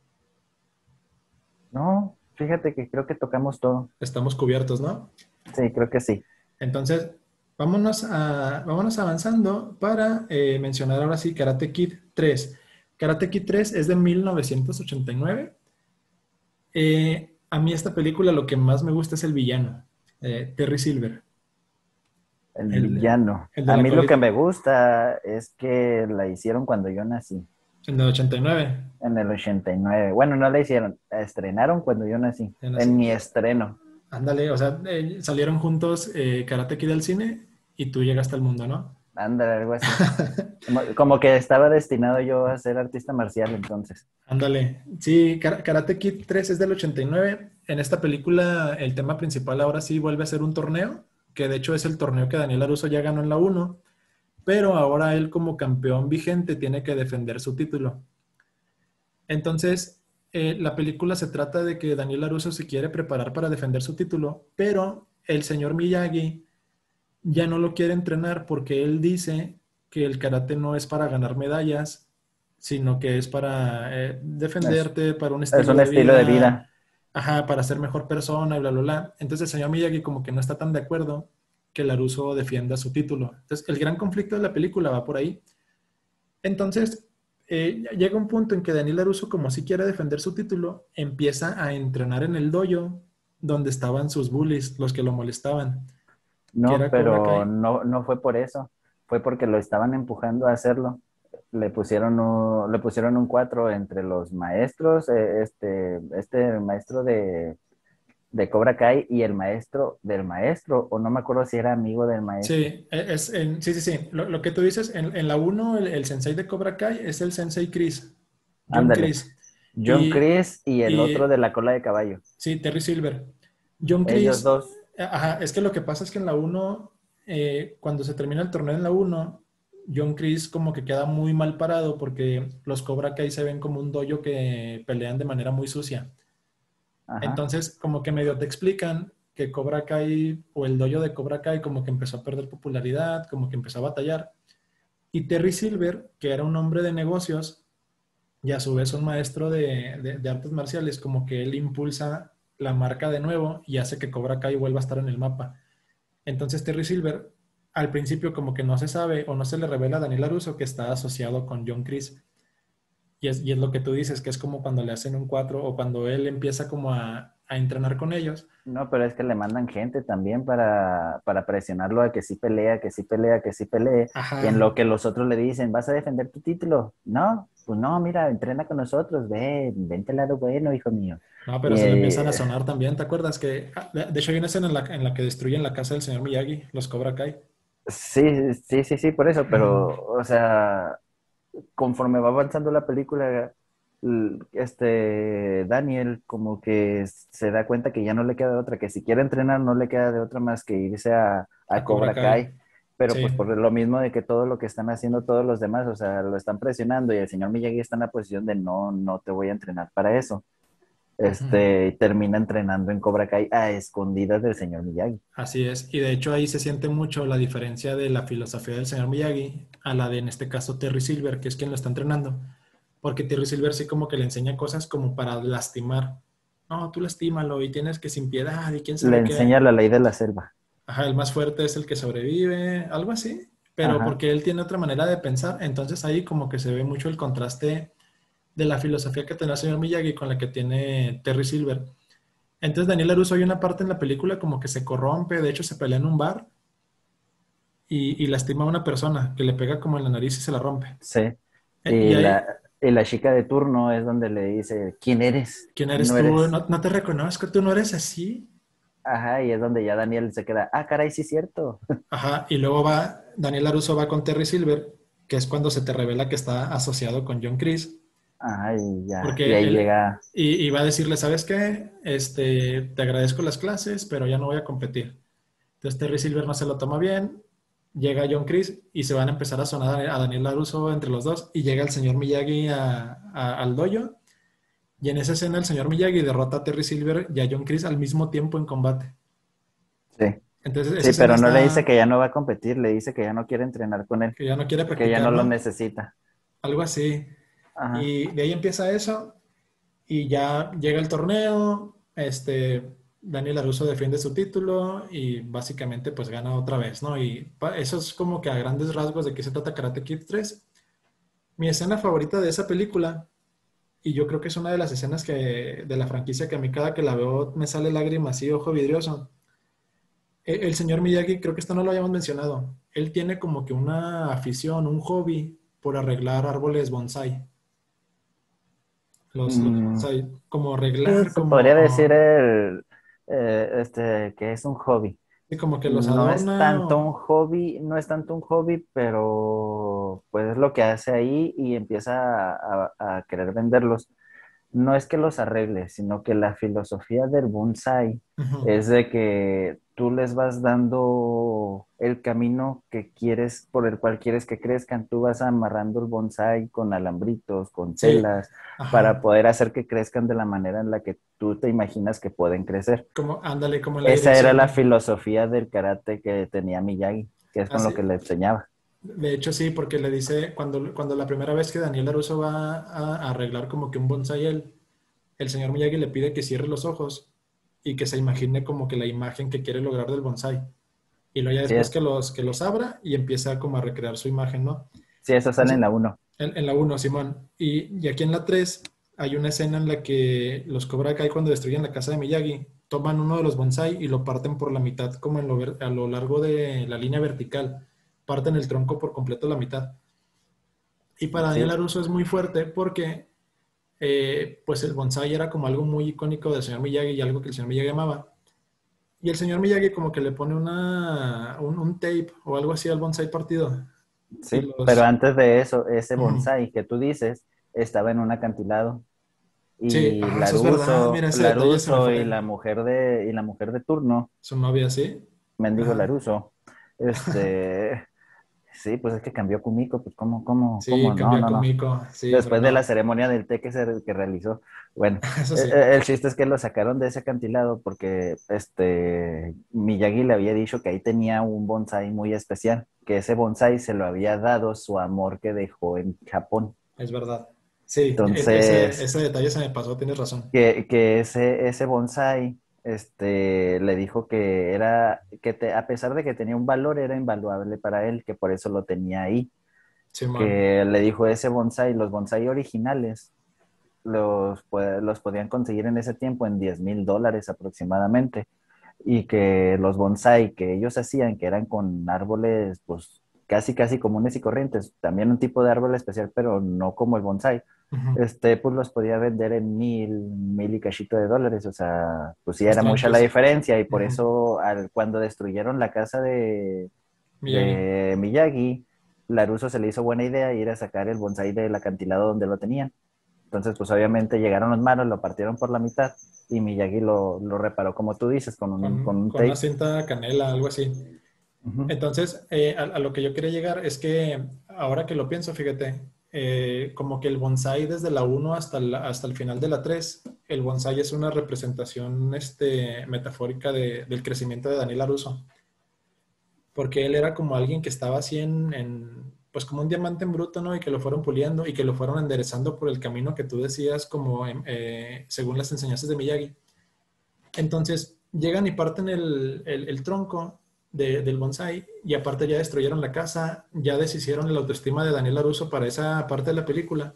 no, fíjate que creo que tocamos todo. Estamos cubiertos, ¿no? Sí, creo que sí. Entonces, vámonos, a, vámonos avanzando para eh, mencionar ahora sí Karate Kid tres. Karate Kid tres es de mil novecientos ochenta y nueve. Eh, a mí esta película lo que más me gusta es el villano, eh, Terry Silver, El el, villano. el de A la mí lo que colita, me gusta es que la hicieron cuando yo nací, el de ochenta y nueve. en el ochenta y nueve. Bueno, no la hicieron, la estrenaron cuando yo nací, En en así- mi estreno. Ándale, o sea, eh, salieron juntos eh, Karate Kid al cine y tú llegaste al mundo, ¿no? Ándale, algo así. Como, como que estaba destinado yo a ser artista marcial entonces. Ándale. Sí, Kar- Karate Kid tres es del ochenta y nueve. En esta película el tema principal ahora sí vuelve a ser un torneo, que de hecho es el torneo que Daniel LaRusso ya ganó en la uno, pero ahora él como campeón vigente tiene que defender su título. Entonces, eh, la película se trata de que Daniel LaRusso se quiere preparar para defender su título, pero el señor Miyagi ya no lo quiere entrenar porque él dice que el karate no es para ganar medallas, sino que es para eh, Es, defenderte, para un es estilo un de estilo de vida, vida. ajá, para ser mejor persona y bla, bla, bla. Entonces el señor Miyagi como que no está tan de acuerdo que Laruso defienda su título. Entonces el gran conflicto de la película va por ahí. Entonces eh, llega un punto en que Daniel Laruso, como si quiere defender su título, empieza a entrenar en el dojo donde estaban sus bullies, los que lo molestaban, que No, era Cobra pero Kai. no, no fue por eso. Fue porque lo estaban empujando a hacerlo. Le pusieron un, le pusieron un cuatro entre los maestros, eh, este, este maestro de, de Cobra Kai y el maestro del maestro, o no me acuerdo si era amigo del maestro. Sí, e- es, en- sí, sí, sí. Lo, lo que tú dices, en, en la uno el, el sensei de Cobra Kai es el sensei Chris, John Ándale, Chris. John Y, Chris y el otro y de la cola de caballo. sí, Terry Silver. John Ellos Chris, dos. ajá, es que lo que pasa es que en la uno eh, cuando se termina el torneo en la uno John Chris como que queda muy mal parado porque los Cobra Kai se ven como un dojo que pelean de manera muy sucia. Ajá. Entonces, como que medio te explican que Cobra Kai o el dojo de Cobra Kai como que empezó a perder popularidad, como que empezó a batallar. Y Terry Silver, que era un hombre de negocios y a su vez un maestro de, de- de artes marciales, como que él impulsa la marca de nuevo y hace que Cobra Kai vuelva a estar en el mapa. Entonces Terry Silver, al principio como que no se sabe o no se le revela a Daniel LaRusso que está asociado con John Chris. Y es, y es lo que tú dices, que es como cuando le hacen un cuatro o cuando él empieza como a, a entrenar con ellos. No, pero es que le mandan gente también para, para presionarlo a que sí pelea, que sí pelea, que sí pelee. Y en Ajá. lo que los otros le dicen, ¿vas a defender tu título? No, pues no, mira, entrena con nosotros, ven, vente al lado bueno, hijo mío. No, pero Y, se le empiezan a eh, sonar también. ¿Te acuerdas que, ah, de de hecho, hay una escena en la, en la que destruyen la casa del señor Miyagi, los Cobra Kai? sí, sí, sí, sí, por eso, Ujú. pero, o sea, conforme va avanzando la película, l- este Daniel como que se da cuenta que ya no le queda de otra, que si quiere entrenar no le queda de otra más que irse a, a A Cobra Cobra Kai. Kai, pero Sí. pues por lo mismo de que todo lo que están haciendo todos los demás, o sea, lo están presionando y el señor Miyagi está en la posición de no, no te voy a entrenar para eso. Ujú. Este, termina entrenando en Cobra Kai a escondidas del señor Miyagi. Así es. Y de hecho ahí se siente mucho la diferencia de la filosofía del señor Miyagi a la de, en este caso, Terry Silver, que es quien lo está entrenando. Porque Terry Silver sí como que le enseña cosas como para lastimar. No, tú lastímalo y tienes que sin piedad y quién Le sabe qué. enseña la ley de la selva. Ajá, el más fuerte es el que sobrevive, algo así. Pero Ajá. porque él tiene otra manera de pensar. Entonces ahí como que se ve mucho el contraste de la filosofía que tiene el señor Miyagi con la que tiene Terry Silver. Entonces Daniel LaRusso hay una parte en la película como que se corrompe, de hecho se pelea en un bar y, y lastima a una persona que le pega como en la nariz y se la rompe. Sí. Eh, Y Y ahí, la, y la chica de turno es donde le dice, ¿quién eres? ¿quién eres No tú? eres. No, no te reconozco, tú no eres así. Ajá, y es donde ya Daniel se queda, ah, caray, sí es cierto. Ajá, y luego va, Daniel LaRusso va con Terry Silver, que es cuando se te revela que está asociado con John Chris, Ajá, y ya, y porque ahí él, llega, y, y va a decirle, ¿sabes qué? Este, te agradezco las clases, pero ya no voy a competir. Entonces Terry Silver no se lo toma bien, llega John Chris y se van a empezar a sonar a Daniel LaRusso entre los dos y llega el señor Miyagi a- a- al dojo y en esa escena el señor Miyagi derrota a Terry Silver y a John Chris al mismo tiempo en combate. sí, Entonces esa sí, escena pero no le dice está que ya no va a competir, le dice que ya no quiere entrenar con él, que ya no quiere porque ya no practicar, lo ¿no? necesita. Algo así. Ajá, Y de ahí empieza eso y ya llega el torneo, este, Daniel LaRusso defiende su título y básicamente pues gana otra vez, ¿no? Y pa- eso es como que a grandes rasgos de qué se trata Karate Kid tres. Mi escena favorita de esa película, y yo creo que es una de las escenas que, de la franquicia que a mí cada que la veo me sale lágrimas y ojo vidrioso. El, el señor Miyagi, creo que esto no lo habíamos mencionado, él tiene como que una afición, un hobby por arreglar árboles bonsai. Los, los mm, bonsai, como sí, arreglar, se podría decir como, el, eh, este, que es un hobby. sí, como que los No es adorna. tanto un o- hobby, no es tanto un hobby, pero pues es lo que hace ahí y empieza a, a- a querer venderlos. No es que los arregle, sino que la filosofía del bonsai Ujú. es de que tú les vas dando el camino que quieres, por el cual quieres que crezcan. Tú vas amarrando el bonsai con alambritos, con Sí, telas, para ajá. poder hacer que crezcan de la manera en la que tú te imaginas que pueden crecer. Como, ándale, como en la Esa era dirección la de... filosofía del karate que tenía Miyagi, que es con lo Así, que le enseñaba. de hecho, sí, porque le dice, cuando, cuando la primera vez que Daniel LaRusso va a, a arreglar como que un bonsai, él, el señor Miyagi le pide que cierre los ojos y que se imagine como que la imagen que quiere lograr del bonsai. Y luego ya Sí, después es, que los, que los abra y empieza como a recrear su imagen, ¿no? sí, eso sale en Entonces, la uno. en, en la uno Simón. Y, y aquí en la tres hay una escena en la que los Cobra Kai cuando destruyen la casa de Miyagi, toman uno de los bonsai y lo parten por la mitad, como en lo ver- a lo largo de la línea vertical. Parten el tronco por completo a la mitad. Y para Daniel Sí, LaRusso es muy fuerte porque eh, pues el bonsái era como algo muy icónico del señor Miyagi y algo que el señor Miyagi amaba. Y el señor Miyagi como que le pone una, un, un tape o algo así al bonsái partido. Y Sí, pero los... antes de eso, ese Ujú. bonsái que tú dices estaba en un acantilado Sí, y ah, eso es verdad. Laruso, Mira, ese detalle se me Laruso y fue. la mujer de, y la mujer de turno, Su novia, ¿sí? mendigo Ajá. Laruso, este, sí, pues es que cambió Kumiko, pues cómo, cómo, Sí, cómo, no, cambió a no, no. Kumiko. Sí, pero Después de la no. ceremonia del té que se que realizó. Bueno, Eso eh, sí. eh, el chiste es que lo sacaron de ese acantilado porque este Miyagi le había dicho que ahí tenía un bonsái muy especial, que ese bonsái se lo había dado su amor que dejó en Japón. Es verdad. Sí, e- ese, Entonces, ese detalle se me pasó, tienes razón. que, que ese, ese bonsái este, le dijo que era, que te- a pesar de que tenía un valor, era invaluable para él, que por eso lo tenía ahí. Simón. Que le dijo ese bonsái, los bonsái originales los, pues, los podían conseguir en ese tiempo en diez mil dólares aproximadamente. Y que los bonsai que ellos hacían, que eran con árboles, pues casi, casi comunes y corrientes, también un tipo de árbol especial, pero no como el bonsai, Ujú. este, pues los podía vender en mil, mil y cachito de dólares. O sea, pues sí Los era mucha la tranques. diferencia. Y por Ujú. eso, al, cuando destruyeron la casa de, Miyagi. de Miyagi, Laruso se le hizo buena idea ir a sacar el bonsai del acantilado donde lo tenían. Entonces, pues obviamente llegaron los malos, lo partieron por la mitad y Miyagi lo, lo reparó, como tú dices, con un, con Con, un con una tape. cinta canela, algo así. Ujú. Entonces, eh, a, a lo que yo quería llegar es que ahora que lo pienso, fíjate, eh, como que el bonsai desde la uno hasta, la- hasta el final de la tres, el bonsai es una representación este, metafórica de- del crecimiento de Daniel Laruso, porque él era como alguien que estaba así en, en, pues como un diamante en bruto, ¿no? Y que lo fueron puliendo y que lo fueron enderezando por el camino que tú decías, como em, eh, según las enseñanzas de Miyagi. Entonces, llegan y parten el, el, el tronco de, del bonsai y aparte ya destruyeron la casa, ya deshicieron la autoestima de Daniel LaRusso para esa parte de la película.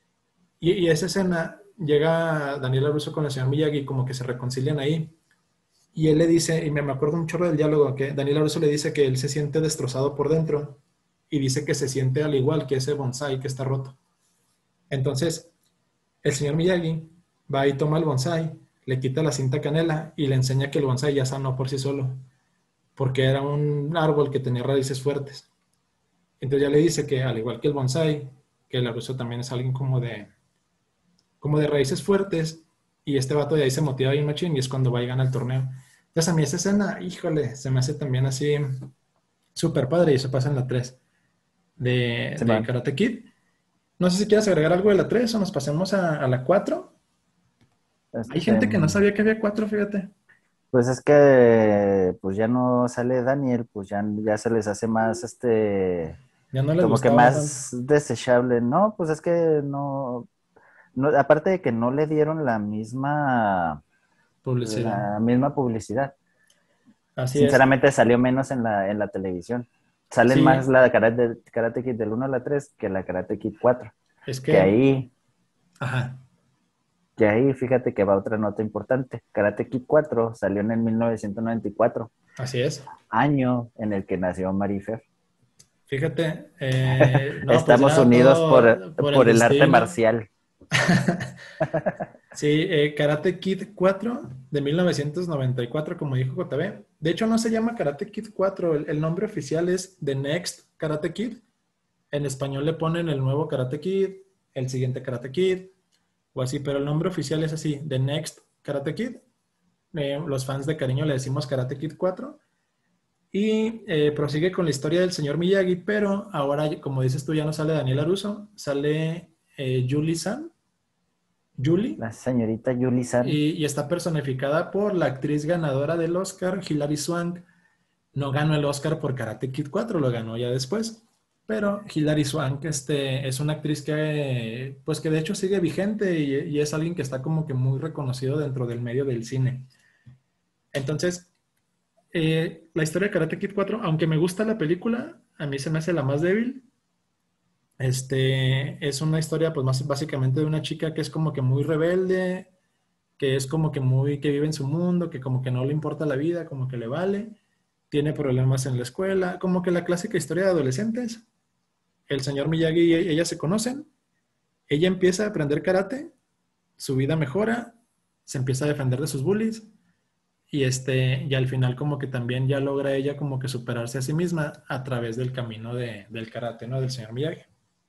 Y, y esa escena llega Daniel LaRusso con el señor Miyagi como que se reconcilian ahí. Y él le dice, y me me acuerdo un chorro del diálogo, que Daniel LaRusso le dice que él se siente destrozado por dentro y dice que se siente al igual que ese bonsai que está roto. Entonces, el señor Miyagi va y toma el bonsai, le quita la cinta canela y le enseña que el bonsai ya sanó por sí solo, porque era un árbol que tenía raíces fuertes. Entonces ya le dice que al igual que el bonsai, que el ruso también es alguien como de, como de raíces fuertes, y este vato de ahí se motiva bien machín y es cuando va y gana el torneo. Entonces a mí esa escena, híjole, se me hace también así súper padre y eso pasa en la tres de, Sí, de man. Karate Kid. No sé si quieres agregar algo de la tres o nos pasemos a, a la cuatro. Hay Este, gente que no sabía que había cuatro, fíjate. pues es que pues ya no sale Daniel, pues ya, ya se les hace más este, Ya no les como que gustaba tanto. más desechable, ¿no? Pues es que no, no, aparte de que no le dieron la misma, Publicidad. la misma publicidad. Así es. Sinceramente salió menos en la, en la televisión. Salen más Sí, la de Karate, Karate Kid del uno a la tres que la Karate Kid cuatro. es Que que, ahí, ajá, que ahí, fíjate que va otra nota importante. Karate Kid cuatro salió en el mil novecientos noventa y cuatro, así es. año en el que nació Marifer. Fíjate, eh, no, pues Estamos ya unidos por, todo por el por el arte destino. marcial. Sí, eh, Karate Kid cuatro de mil novecientos noventa y cuatro, como dijo J B. De hecho, no se llama Karate Kid cuatro, el, el nombre oficial es The Next Karate Kid. En español le ponen el nuevo Karate Kid, el siguiente Karate Kid, o así, pero el nombre oficial es así, The Next Karate Kid. Eh, los fans de cariño le decimos Karate Kid cuatro. Y eh, prosigue con la historia del señor Miyagi, pero ahora, como dices tú, ya no sale Daniel Aruso, sale eh, Julie San, Julie, La señorita Yuli-san. y, y está personificada por la actriz ganadora del Oscar, Hilary Swank. No ganó el Oscar por Karate Kid cuatro, lo ganó ya después. Pero Hilary Swank este, es una actriz que, pues que de hecho sigue vigente y, y es alguien que está como que muy reconocido dentro del medio del cine. Entonces, eh, la historia de Karate Kid cuatro, aunque me gusta la película, a mí se me hace la más débil. Este, es una historia, pues más básicamente de una chica que es como que muy rebelde, que es como que muy, que vive en su mundo, que como que no le importa la vida, como que le vale, tiene problemas en la escuela, como que la clásica historia de adolescentes. El señor Miyagi y ella se conocen, ella empieza a aprender karate su vida mejora, se empieza a defender de sus bullies y, este, y al final como que también ya logra ella como que superarse a sí misma a través del camino de, del karate, ¿no? Del señor Miyagi.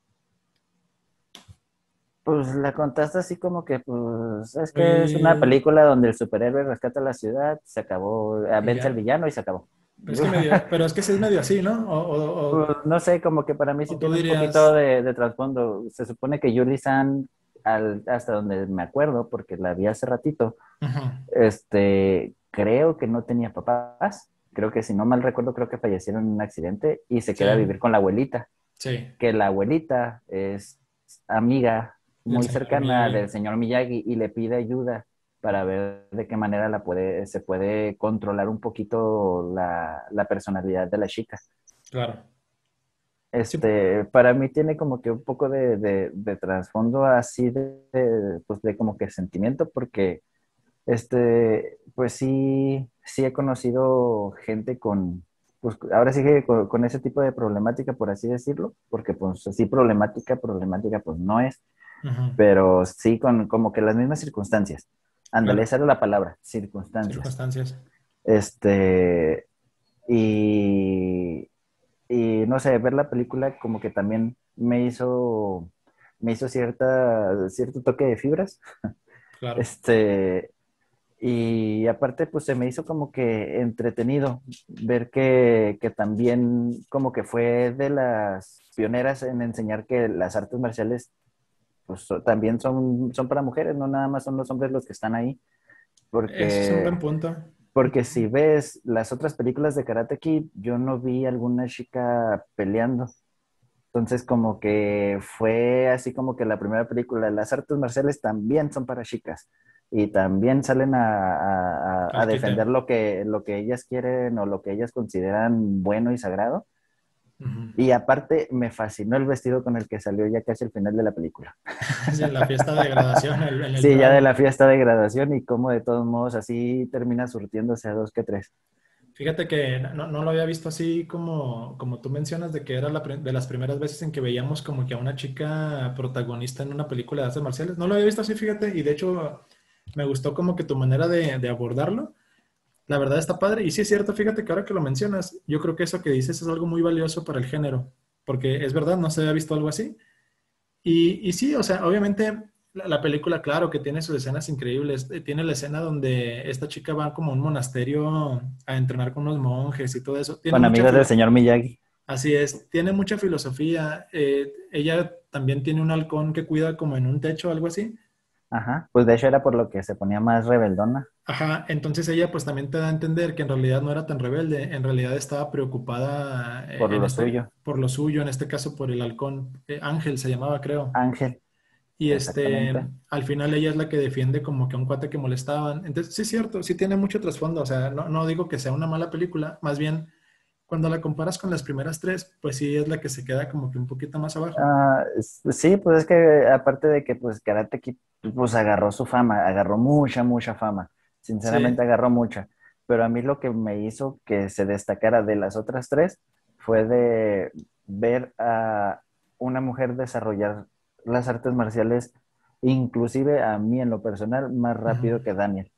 Pues la contaste así como que, pues, es que es una Eh, película donde el superhéroe rescata la ciudad, se acabó, eh, y vence al ya. villano y se acabó. Pero es que medio, pero es que sí es medio así, ¿no? O, o, Pues, o, no sé, como que para mí sí o tú tiene un poquito dirías, de, de trasfondo. Se supone que Yuri-san, al- hasta donde me acuerdo, porque la vi hace ratito, ujú, este, creo que no tenía papás. Creo que si no mal recuerdo, creo que fallecieron en un accidente y se sí, queda a vivir con la abuelita. sí, Que la abuelita es amiga del muy señor cercana Miyagi, del señor Miyagi y le pide ayuda para ver de qué manera la puede, se puede controlar un poquito la, la personalidad de la chica. claro. Sí, Este, para mí tiene como que un poco de, de, de trasfondo así de, de, pues de como que sentimiento, porque este, pues sí, sí he conocido gente con, pues ahora sí que con, con ese tipo de problemática, por así decirlo, porque pues así problemática, problemática pues no es, ujú, pero sí con como que las mismas circunstancias. Ándale, claro, esa era la palabra, circunstancias. circunstancias. Este, y, y no sé, ver la película como que también me hizo, me hizo cierta, cierto toque de fibras. Claro. Este, y aparte, pues se me hizo como que entretenido ver que, que también como que fue de las pioneras en enseñar que las artes marciales pues so- también son, son para mujeres, no nada más son los hombres los que están ahí, Ese es un buen porque, punto. porque si ves las otras películas de Karate Kid, yo no vi alguna chica peleando. Entonces como que fue así como que la primera película, las artes marciales también son para chicas y también salen a, a- a- a Al quite. defender lo que, lo que ellas quieren o lo que ellas consideran bueno y sagrado. Ujú. Y aparte me fascinó el vestido con el que salió ya casi al final de la película. Sí, en la fiesta de graduación el- en el Sí, ya de Prado. la fiesta de graduación y cómo de todos modos así termina surtiéndose a dos que tres. Fíjate que no, no lo había visto así como, como tú mencionas, de que era la, pri- de las primeras veces en que veíamos como que a una chica protagonista en una película de artes marciales. No lo había visto así, fíjate, y de hecho me gustó como que tu manera de, de abordarlo. La verdad está padre. Y sí es cierto, fíjate que ahora que lo mencionas, yo creo que eso que dices es algo muy valioso para el género, porque es verdad, no se había visto algo así. Y, y sí, o sea, obviamente la, la película, claro, que tiene sus escenas increíbles. Eh, Tiene la escena donde esta chica va como a un monasterio a entrenar con unos monjes y todo eso. Tiene Con mucha, amigos del filo- señor Miyagi. así es, tiene mucha filosofía. Eh, ella también tiene un halcón que cuida como en un techo, algo así. Ajá, pues de hecho era por lo que se ponía más rebeldona, Ajá, entonces ella pues también te da a entender que en realidad no era tan rebelde, en realidad estaba preocupada por eh, en lo este, suyo. por lo suyo, en este caso por el halcón. Eh, Ángel se llamaba, creo. Ángel, Y este, exactamente. al final ella es la que defiende como que a un cuate que molestaban. Entonces, sí es cierto, sí tiene mucho trasfondo. O sea, no, no digo que sea una mala película, más bien cuando la comparas con las primeras tres, pues sí es la que se queda como que un poquito más abajo. Ah, s- sí, pues es que aparte de que pues Karate Kid pues agarró su fama, agarró mucha, mucha fama, sinceramente Sí, agarró mucha, pero a mí lo que me hizo que se destacara de las otras tres fue de ver a una mujer desarrollar las artes marciales, inclusive a mí en lo personal, más ujú, rápido que Daniel.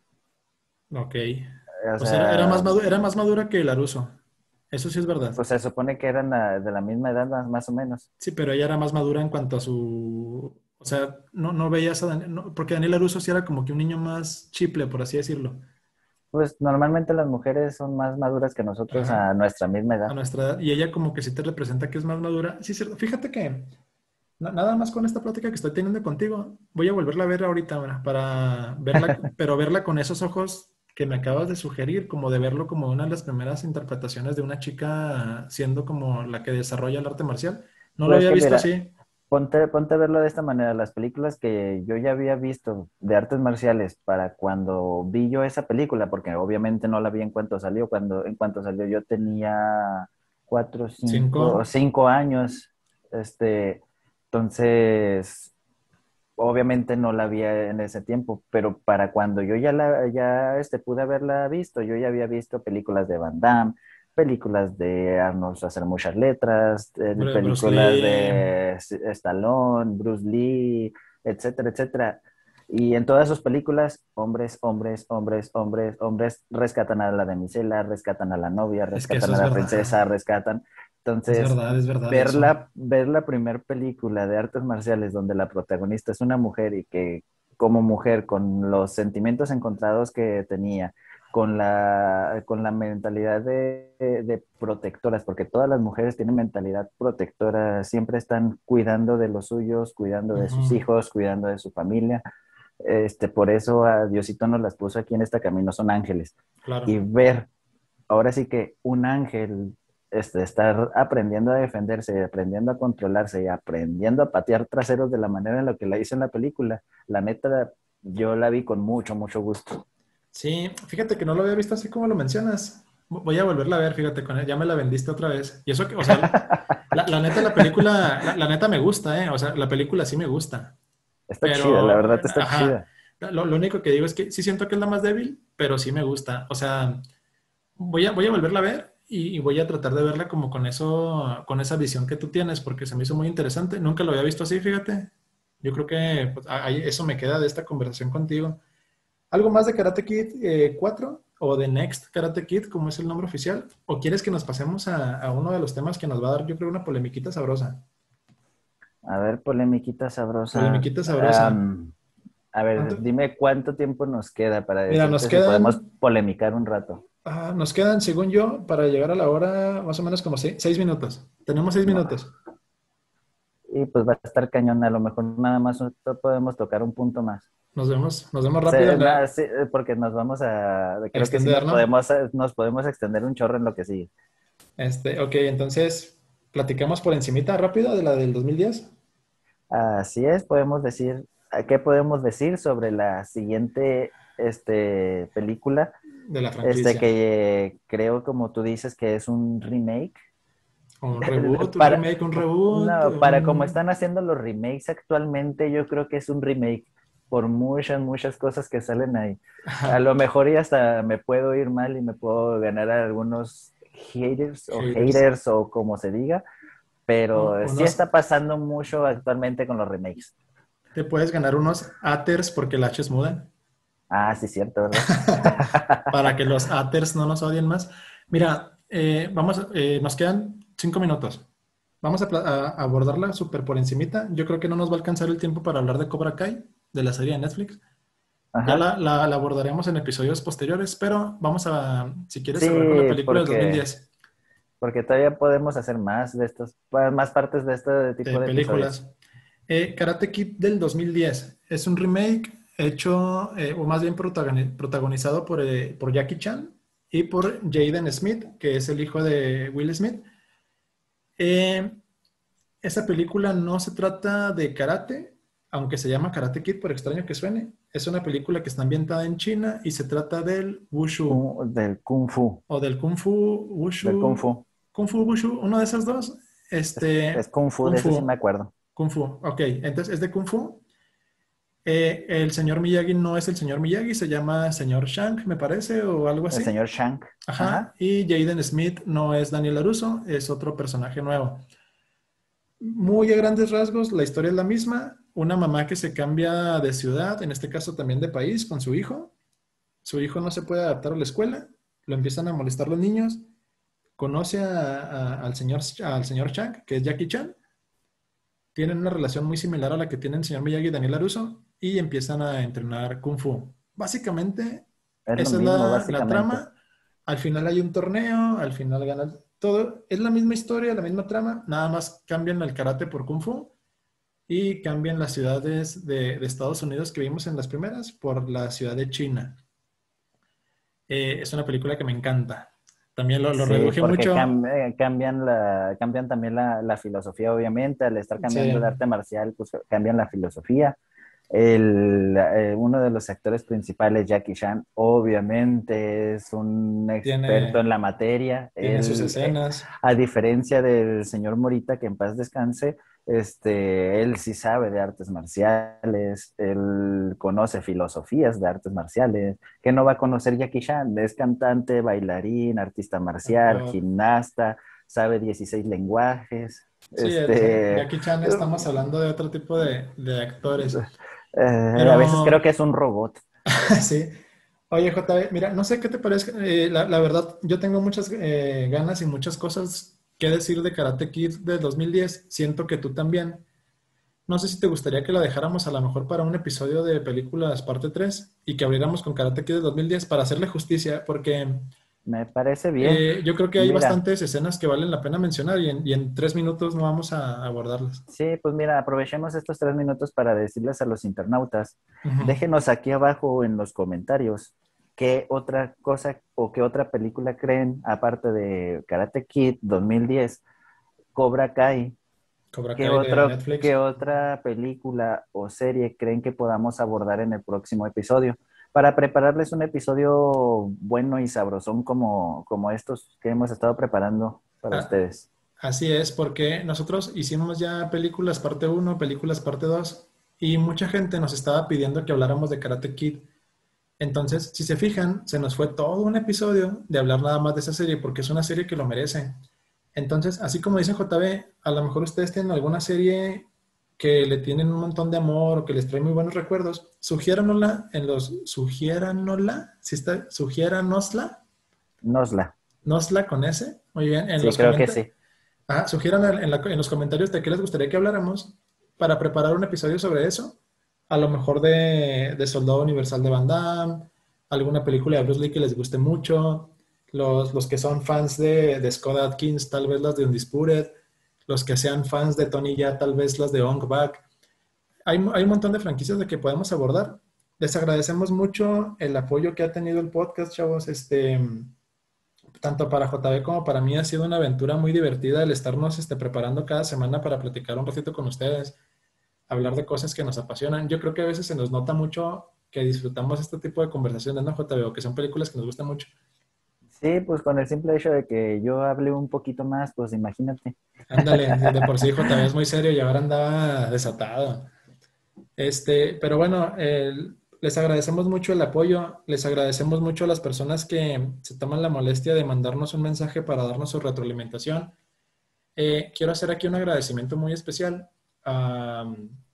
ok. O O sea, era, era más sea, madura, era más madura que Laruso. Eso sí es verdad. pues se supone que eran ah, de la misma edad más más o menos. Sí, pero ella era más madura en cuanto a su... O sea, no, no veías a Daniel, no, porque Daniel Laruso sí era como que un niño más chiple, por así decirlo. Pues normalmente las mujeres son más maduras que nosotros Ajá, a nuestra misma edad. a nuestra edad. Y ella como que sí te representa que es más madura. Sí, es cierto. Fíjate que na- nada más con esta plática que estoy teniendo contigo, voy a volverla a ver ahorita, ahora, para verla, pero verla con esos ojos que me acabas de sugerir, como de verlo como una de las primeras interpretaciones de una chica siendo como la que desarrolla el arte marcial. No lo Pues había que visto mira, así. ponte, ponte a verlo de esta manera. Las películas que yo ya había visto de artes marciales para cuando vi yo esa película, porque obviamente no la vi en cuanto salió, cuando en cuanto salió yo tenía cuatro, Cinco. cinco, cinco años. Este, entonces, obviamente no la vi en ese tiempo, pero para cuando yo ya la ya este, pude haberla visto, yo ya había visto películas de Van Damme, películas de Arnold hacer muchas letras, eh, Bru- Bruce películas Lee. de S- Stallone, Bruce Lee, etcétera, etcétera. Y en todas sus películas, hombres, hombres, hombres, hombres, hombres, rescatan a la damisela, rescatan a la novia, Es que eso rescatan a es la verdad. princesa, rescatan. Es Entonces, verdad, es verdad ver eso. la, ver la primer película de artes marciales donde la protagonista es una mujer y que como mujer, con los sentimientos encontrados que tenía, con la, con la mentalidad de, de protectoras, porque todas las mujeres tienen mentalidad protectora, siempre están cuidando de los suyos, cuidando de sus Ujú, hijos, cuidando de su familia. Este, por eso a Diosito nos las puso aquí en este camino, son ángeles. Y claro. ver, ahora sí que un ángel este, estar aprendiendo a defenderse, aprendiendo a controlarse y aprendiendo a patear traseros de la manera en la que la hizo en la película, la neta, yo la vi con mucho, mucho gusto. Sí, fíjate que no lo había visto así como lo mencionas. Voy a volverla a ver, fíjate, con él. Ya me la vendiste otra vez. Y eso que, o sea, la, la neta, la película, la, la neta me gusta, ¿eh? O sea, la película sí me gusta. Está chida, la Pero, verdad está ajá, chida. lo, lo único que digo es que sí siento que es la más débil, pero sí me gusta. O sea, voy a, voy a volverla a ver y, y voy a tratar de verla como con eso, con esa visión que tú tienes, porque se me hizo muy interesante. Nunca lo había visto así, fíjate. Yo creo que pues, ahí- eso me queda de esta conversación contigo. ¿Algo más de Karate Kid eh, cuatro o de Next Karate Kid, como es el nombre oficial? ¿O quieres que nos pasemos a, a uno de los temas que nos va a dar, yo creo, una polemiquita sabrosa? A ver, polemiquita sabrosa. Polemiquita sabrosa. Am, a ver, ¿Cuánto? dime cuánto tiempo nos queda para Mira, nos decirte si podemos quedan, polemicar un rato. ah, nos quedan, según yo, para llegar a la hora, más o menos como seis, seis minutos. Tenemos seis No. minutos. Y pues va a estar cañón, a lo mejor nada más nosotros podemos tocar un punto más. Nos vemos, nos vemos rápido. Se- La, nada, sí, porque nos vamos a, creo que sí extender, nos ¿no? podemos, nos podemos extender un chorro en lo que sigue. Este, ok, entonces, platicamos por encimita rápido de la del dos mil diez, Así es, podemos decir, ¿qué podemos decir sobre la siguiente este, película? de la Este franquicia. que creo, como tú dices, que es un remake. Un reboot, un Para, remake, un reboot, no, para como un... están haciendo los remakes actualmente, yo creo que es un remake por muchas, muchas cosas que salen ahí. A lo mejor y hasta me puedo ir mal y me puedo ganar a algunos haters o haters. haters o como se diga, O- pero sí unos, está pasando mucho actualmente con los remakes. te puedes ganar unos aters porque el H es muda. Ah, sí, cierto, ¿verdad? Para que los aters no nos odien más. Mira, eh, vamos, eh, nos quedan cinco minutos. Vamos a, pla- a abordarla súper por encimita. Yo creo que no nos va a alcanzar el tiempo para hablar de Cobra Kai, de la serie de Netflix. Ya Ajá. la, la- la abordaremos en episodios posteriores, pero vamos a, si quieres, Sí, cerrar con la película del porque, dos mil diez porque todavía podemos hacer más de estos, más partes de este de tipo de episodios. películas. Eh, Karate Kid del dos mil diez es un remake hecho, eh, o más bien protagoni- protagonizado por, eh, por Jackie Chan y por Jaden Smith, que es el hijo de Will Smith. Eh, Esa película no se trata de karate, aunque se llama Karate Kid, por extraño que suene. Es una película que está ambientada en China y se trata del Wushu Kung- del Kung Fu, o del Kung Fu, del Kung Wushu, Fu. Kung Fu, Wushu, uno de esos dos. Es, es Este, Kung Fu, Kung de eso sí me Fu, acuerdo. Kung Fu, ok. Entonces es de Kung Fu. Eh, el señor Miyagi no es el señor Miyagi, se llama señor Shank, me parece, o algo El así. señor Shank. Ajá. Ajá. Y Jaden Smith no es Daniel LaRusso, es otro personaje nuevo. Muy a grandes rasgos, la historia es la misma. Una mamá que se cambia de ciudad, en este caso también de país, con su hijo. Su hijo no se puede adaptar a la escuela, lo empiezan a molestar los niños. Conoce a- a- al señor, al señor Chang, que es Jackie Chan. Tienen una relación muy similar a la que tienen el señor Miyagi y Daniel LaRusso y empiezan a entrenar Kung Fu. Básicamente, Es lo esa es mismo, la, la básicamente. trama. Al final hay un torneo, al final gana todo. Es la misma historia, la misma trama, nada más cambian el karate por Kung Fu y cambian las ciudades de, de Estados Unidos que vimos en las primeras por la ciudad de China. Eh, es una película que me encanta. También lo, lo Sí, reduje porque mucho. cam- eh, cambian, la, cambian también la, la filosofía, obviamente. Al estar Sí, cambiando de arte marcial, pues cambian la filosofía. El, eh, uno de los actores principales, Jackie Chan, obviamente es un experto tiene, en la materia. tiene sus Él, eh, escenas. a diferencia del señor Morita, que en paz descanse, este, él sí sabe de artes marciales, él conoce filosofías de artes marciales. ¿Qué no va a conocer Jackie Chan? Es cantante, bailarín, artista marcial, Actor. gimnasta, sabe dieciséis lenguajes. Sí, el, Este, Jackie Chan estamos hablando de otro tipo de, de actores. Eh, a veces Pero creo que es un robot. sí. Oye, J B, mira, no sé qué te parece. Eh, la, la verdad, yo tengo muchas eh, ganas y muchas cosas que decir de Karate Kid del dos mil diez. Siento que tú también. No sé si te gustaría que la dejáramos a lo mejor para un episodio de películas parte tres y que abriéramos con Karate Kid del dos mil diez para hacerle justicia, porque Me parece bien. eh, yo creo que hay Mira, bastantes escenas que valen la pena mencionar y en, y en tres minutos no vamos a abordarlas. sí, pues mira, aprovechemos estos tres minutos para decirles a los internautas, Ujú. déjenos aquí abajo en los comentarios qué otra cosa o qué otra película creen, aparte de Karate Kid dos mil diez, Cobra Kai, Cobra qué Kai de otro, qué Netflix. otra película o serie creen que podamos abordar en el próximo episodio, para prepararles un episodio bueno y sabrosón como, como estos que hemos estado preparando para Ah, ustedes. así es, porque nosotros hicimos ya películas parte uno, películas parte dos y mucha gente nos estaba pidiendo que habláramos de Karate Kid. Entonces, si se fijan, se nos fue todo un episodio de hablar nada más de esa serie porque es una serie que lo merece. Entonces, así como dice J B, a lo mejor ustedes tienen alguna serie que le tienen un montón de amor o que les trae muy buenos recuerdos, sugiéranosla en los, sugiéranosla, si está, sugiéranosla, Nosla, nosla con S, muy bien, en sí, los creo que comentarios. sí. Ah, sugieran en, la- en los comentarios de qué les gustaría que habláramos para preparar un episodio sobre eso. A lo mejor de, de Soldado Universal de Van Damme, alguna película de Bruce Lee que les guste mucho, los, los que son fans de, de Scott Adkins, tal vez las de Undisputed, los que sean fans de Tony Ya, tal vez las de Ong Bak. Hay, hay un montón de franquicias de que podemos abordar. Les agradecemos mucho el apoyo que ha tenido el podcast, chavos. Este, tanto para J B como para mí ha sido una aventura muy divertida el estarnos este, preparando cada semana para platicar un ratito con ustedes, hablar de cosas que nos apasionan. Yo creo que a veces se nos nota mucho que disfrutamos este tipo de conversaciones, ¿no, J B? O que son películas que nos gustan mucho. Sí, pues con el simple hecho de que yo hable un poquito más, pues imagínate. Ándale, de por sí J B es muy serio y ahora andaba desatado. Este, pero bueno, el- les agradecemos mucho el apoyo, les agradecemos mucho a las personas que se toman la molestia de mandarnos un mensaje para darnos su retroalimentación. Eh, quiero hacer aquí un agradecimiento muy especial a,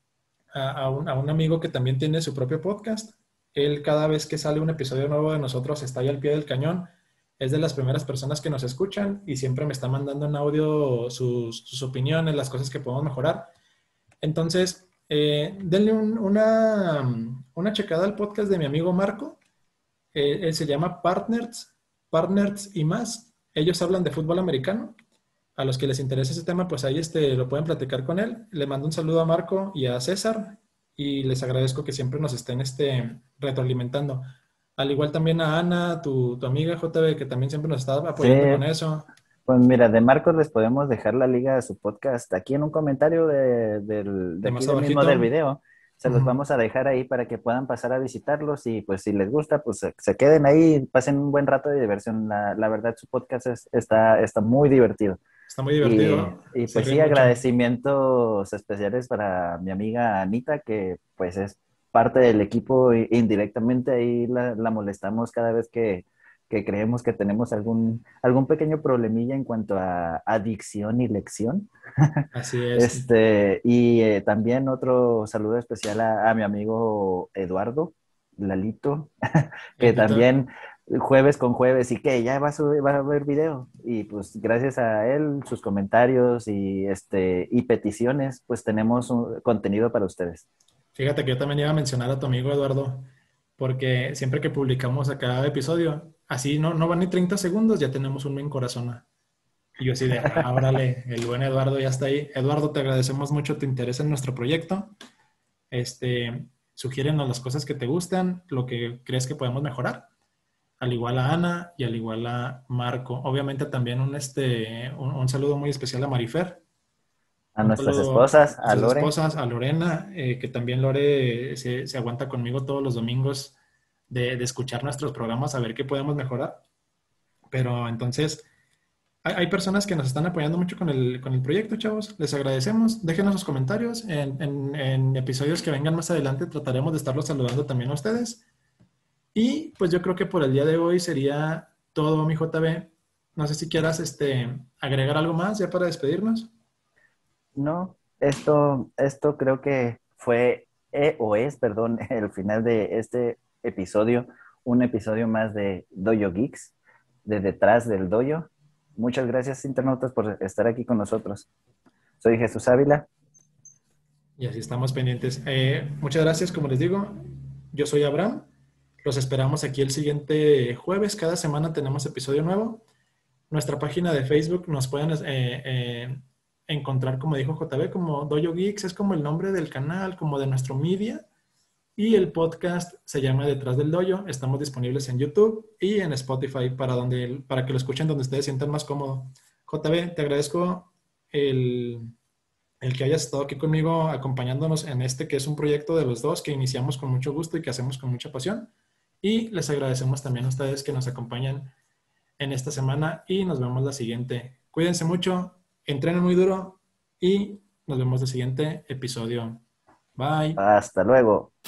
a- a un, a un amigo que también tiene su propio podcast. Él cada vez que sale un episodio nuevo de nosotros está ahí al pie del cañón. Es de las primeras personas que nos escuchan y siempre me está mandando en audio sus, sus opiniones, las cosas que podemos mejorar. Entonces, eh, denle un- una, una checada al podcast de mi amigo Marco. Eh, él se llama Partners, Partners y más. Ellos hablan de fútbol americano. A los que les interese ese tema, pues ahí este, lo pueden platicar con él. Le mando un saludo a Marco y a César y les agradezco que siempre nos estén este, retroalimentando. Al igual también a Ana, tu, tu amiga J B, que también siempre nos está Sí, apoyando con eso. pues mira, de Marcos les podemos dejar la liga de su podcast aquí en un comentario de, del- de De aquí más del mismo del abajito. video. Se los Ujú. vamos a dejar ahí para que puedan pasar a visitarlos y pues si les gusta, pues se, se queden ahí, pasen un buen rato de diversión. La, la verdad, su podcast es- está, está muy divertido. Está muy Y, divertido. y Se pues sí, ríen mucho. agradecimientos especiales para mi amiga Anita, que pues es parte del equipo e indirectamente ahí la, la molestamos cada vez que, que creemos que tenemos algún, algún pequeño problemilla en cuanto a adicción y lección. Así es. Este, y eh, también otro saludo especial a, a mi amigo Eduardo, Lalito, que Lalito, también jueves con jueves y que ya va a, subir, va a haber video. Y pues gracias a él, sus comentarios y, este, y peticiones, pues tenemos un contenido para ustedes. fíjate que yo también iba a mencionar a tu amigo Eduardo, porque siempre que publicamos a cada episodio, así no, no van ni treinta segundos, ya tenemos un en corazón. Y yo así de, ah, órale, el buen Eduardo ya está ahí. Eduardo, te agradecemos mucho tu interés en nuestro proyecto. Este, sugiérenos las cosas que te gustan, lo que crees que podemos mejorar. Al igual a Ana y al igual a Marco. Obviamente también un, este, un, un saludo muy especial a Marifer. A Un nuestras saludo esposas, a a sus Lore. esposas, a Lorena, eh, que también Lore se, se aguanta conmigo todos los domingos de, de escuchar nuestros programas, a ver qué podemos mejorar. Pero entonces, hay, hay personas que nos están apoyando mucho con el, con el proyecto, chavos. Les agradecemos. Déjenos sus comentarios. En, en, en episodios que vengan más adelante trataremos de estarlos saludando también a ustedes. Y pues yo creo que por el día de hoy sería todo, mi J B. No sé si quieras este, agregar algo más ya para despedirnos. No, esto, esto creo que fue eh, o es, perdón, el final de este episodio, un episodio más de Dojo Geeks, de Detrás del Dojo. Muchas gracias, internautas, por estar aquí con nosotros. Soy Jesús Ávila. Y así estamos pendientes. Eh, muchas gracias, como les digo, yo soy Abraham. Los esperamos aquí el siguiente jueves. Cada semana tenemos episodio nuevo. Nuestra página de Facebook nos pueden eh, eh, encontrar, como dijo J B, como Dojo Geeks, es como el nombre del canal, como de nuestro media. Y el podcast se llama Detrás del Dojo. Estamos disponibles en YouTube y en Spotify para, donde, para que lo escuchen donde ustedes sientan más cómodo. J B, te agradezco el, el que hayas estado aquí conmigo acompañándonos en este que es un proyecto de los dos que iniciamos con mucho gusto y que hacemos con mucha pasión. Y les agradecemos también a ustedes que nos acompañan en esta semana y nos vemos la siguiente. Cuídense mucho, entrenen muy duro y nos vemos el siguiente episodio. Bye. Hasta luego.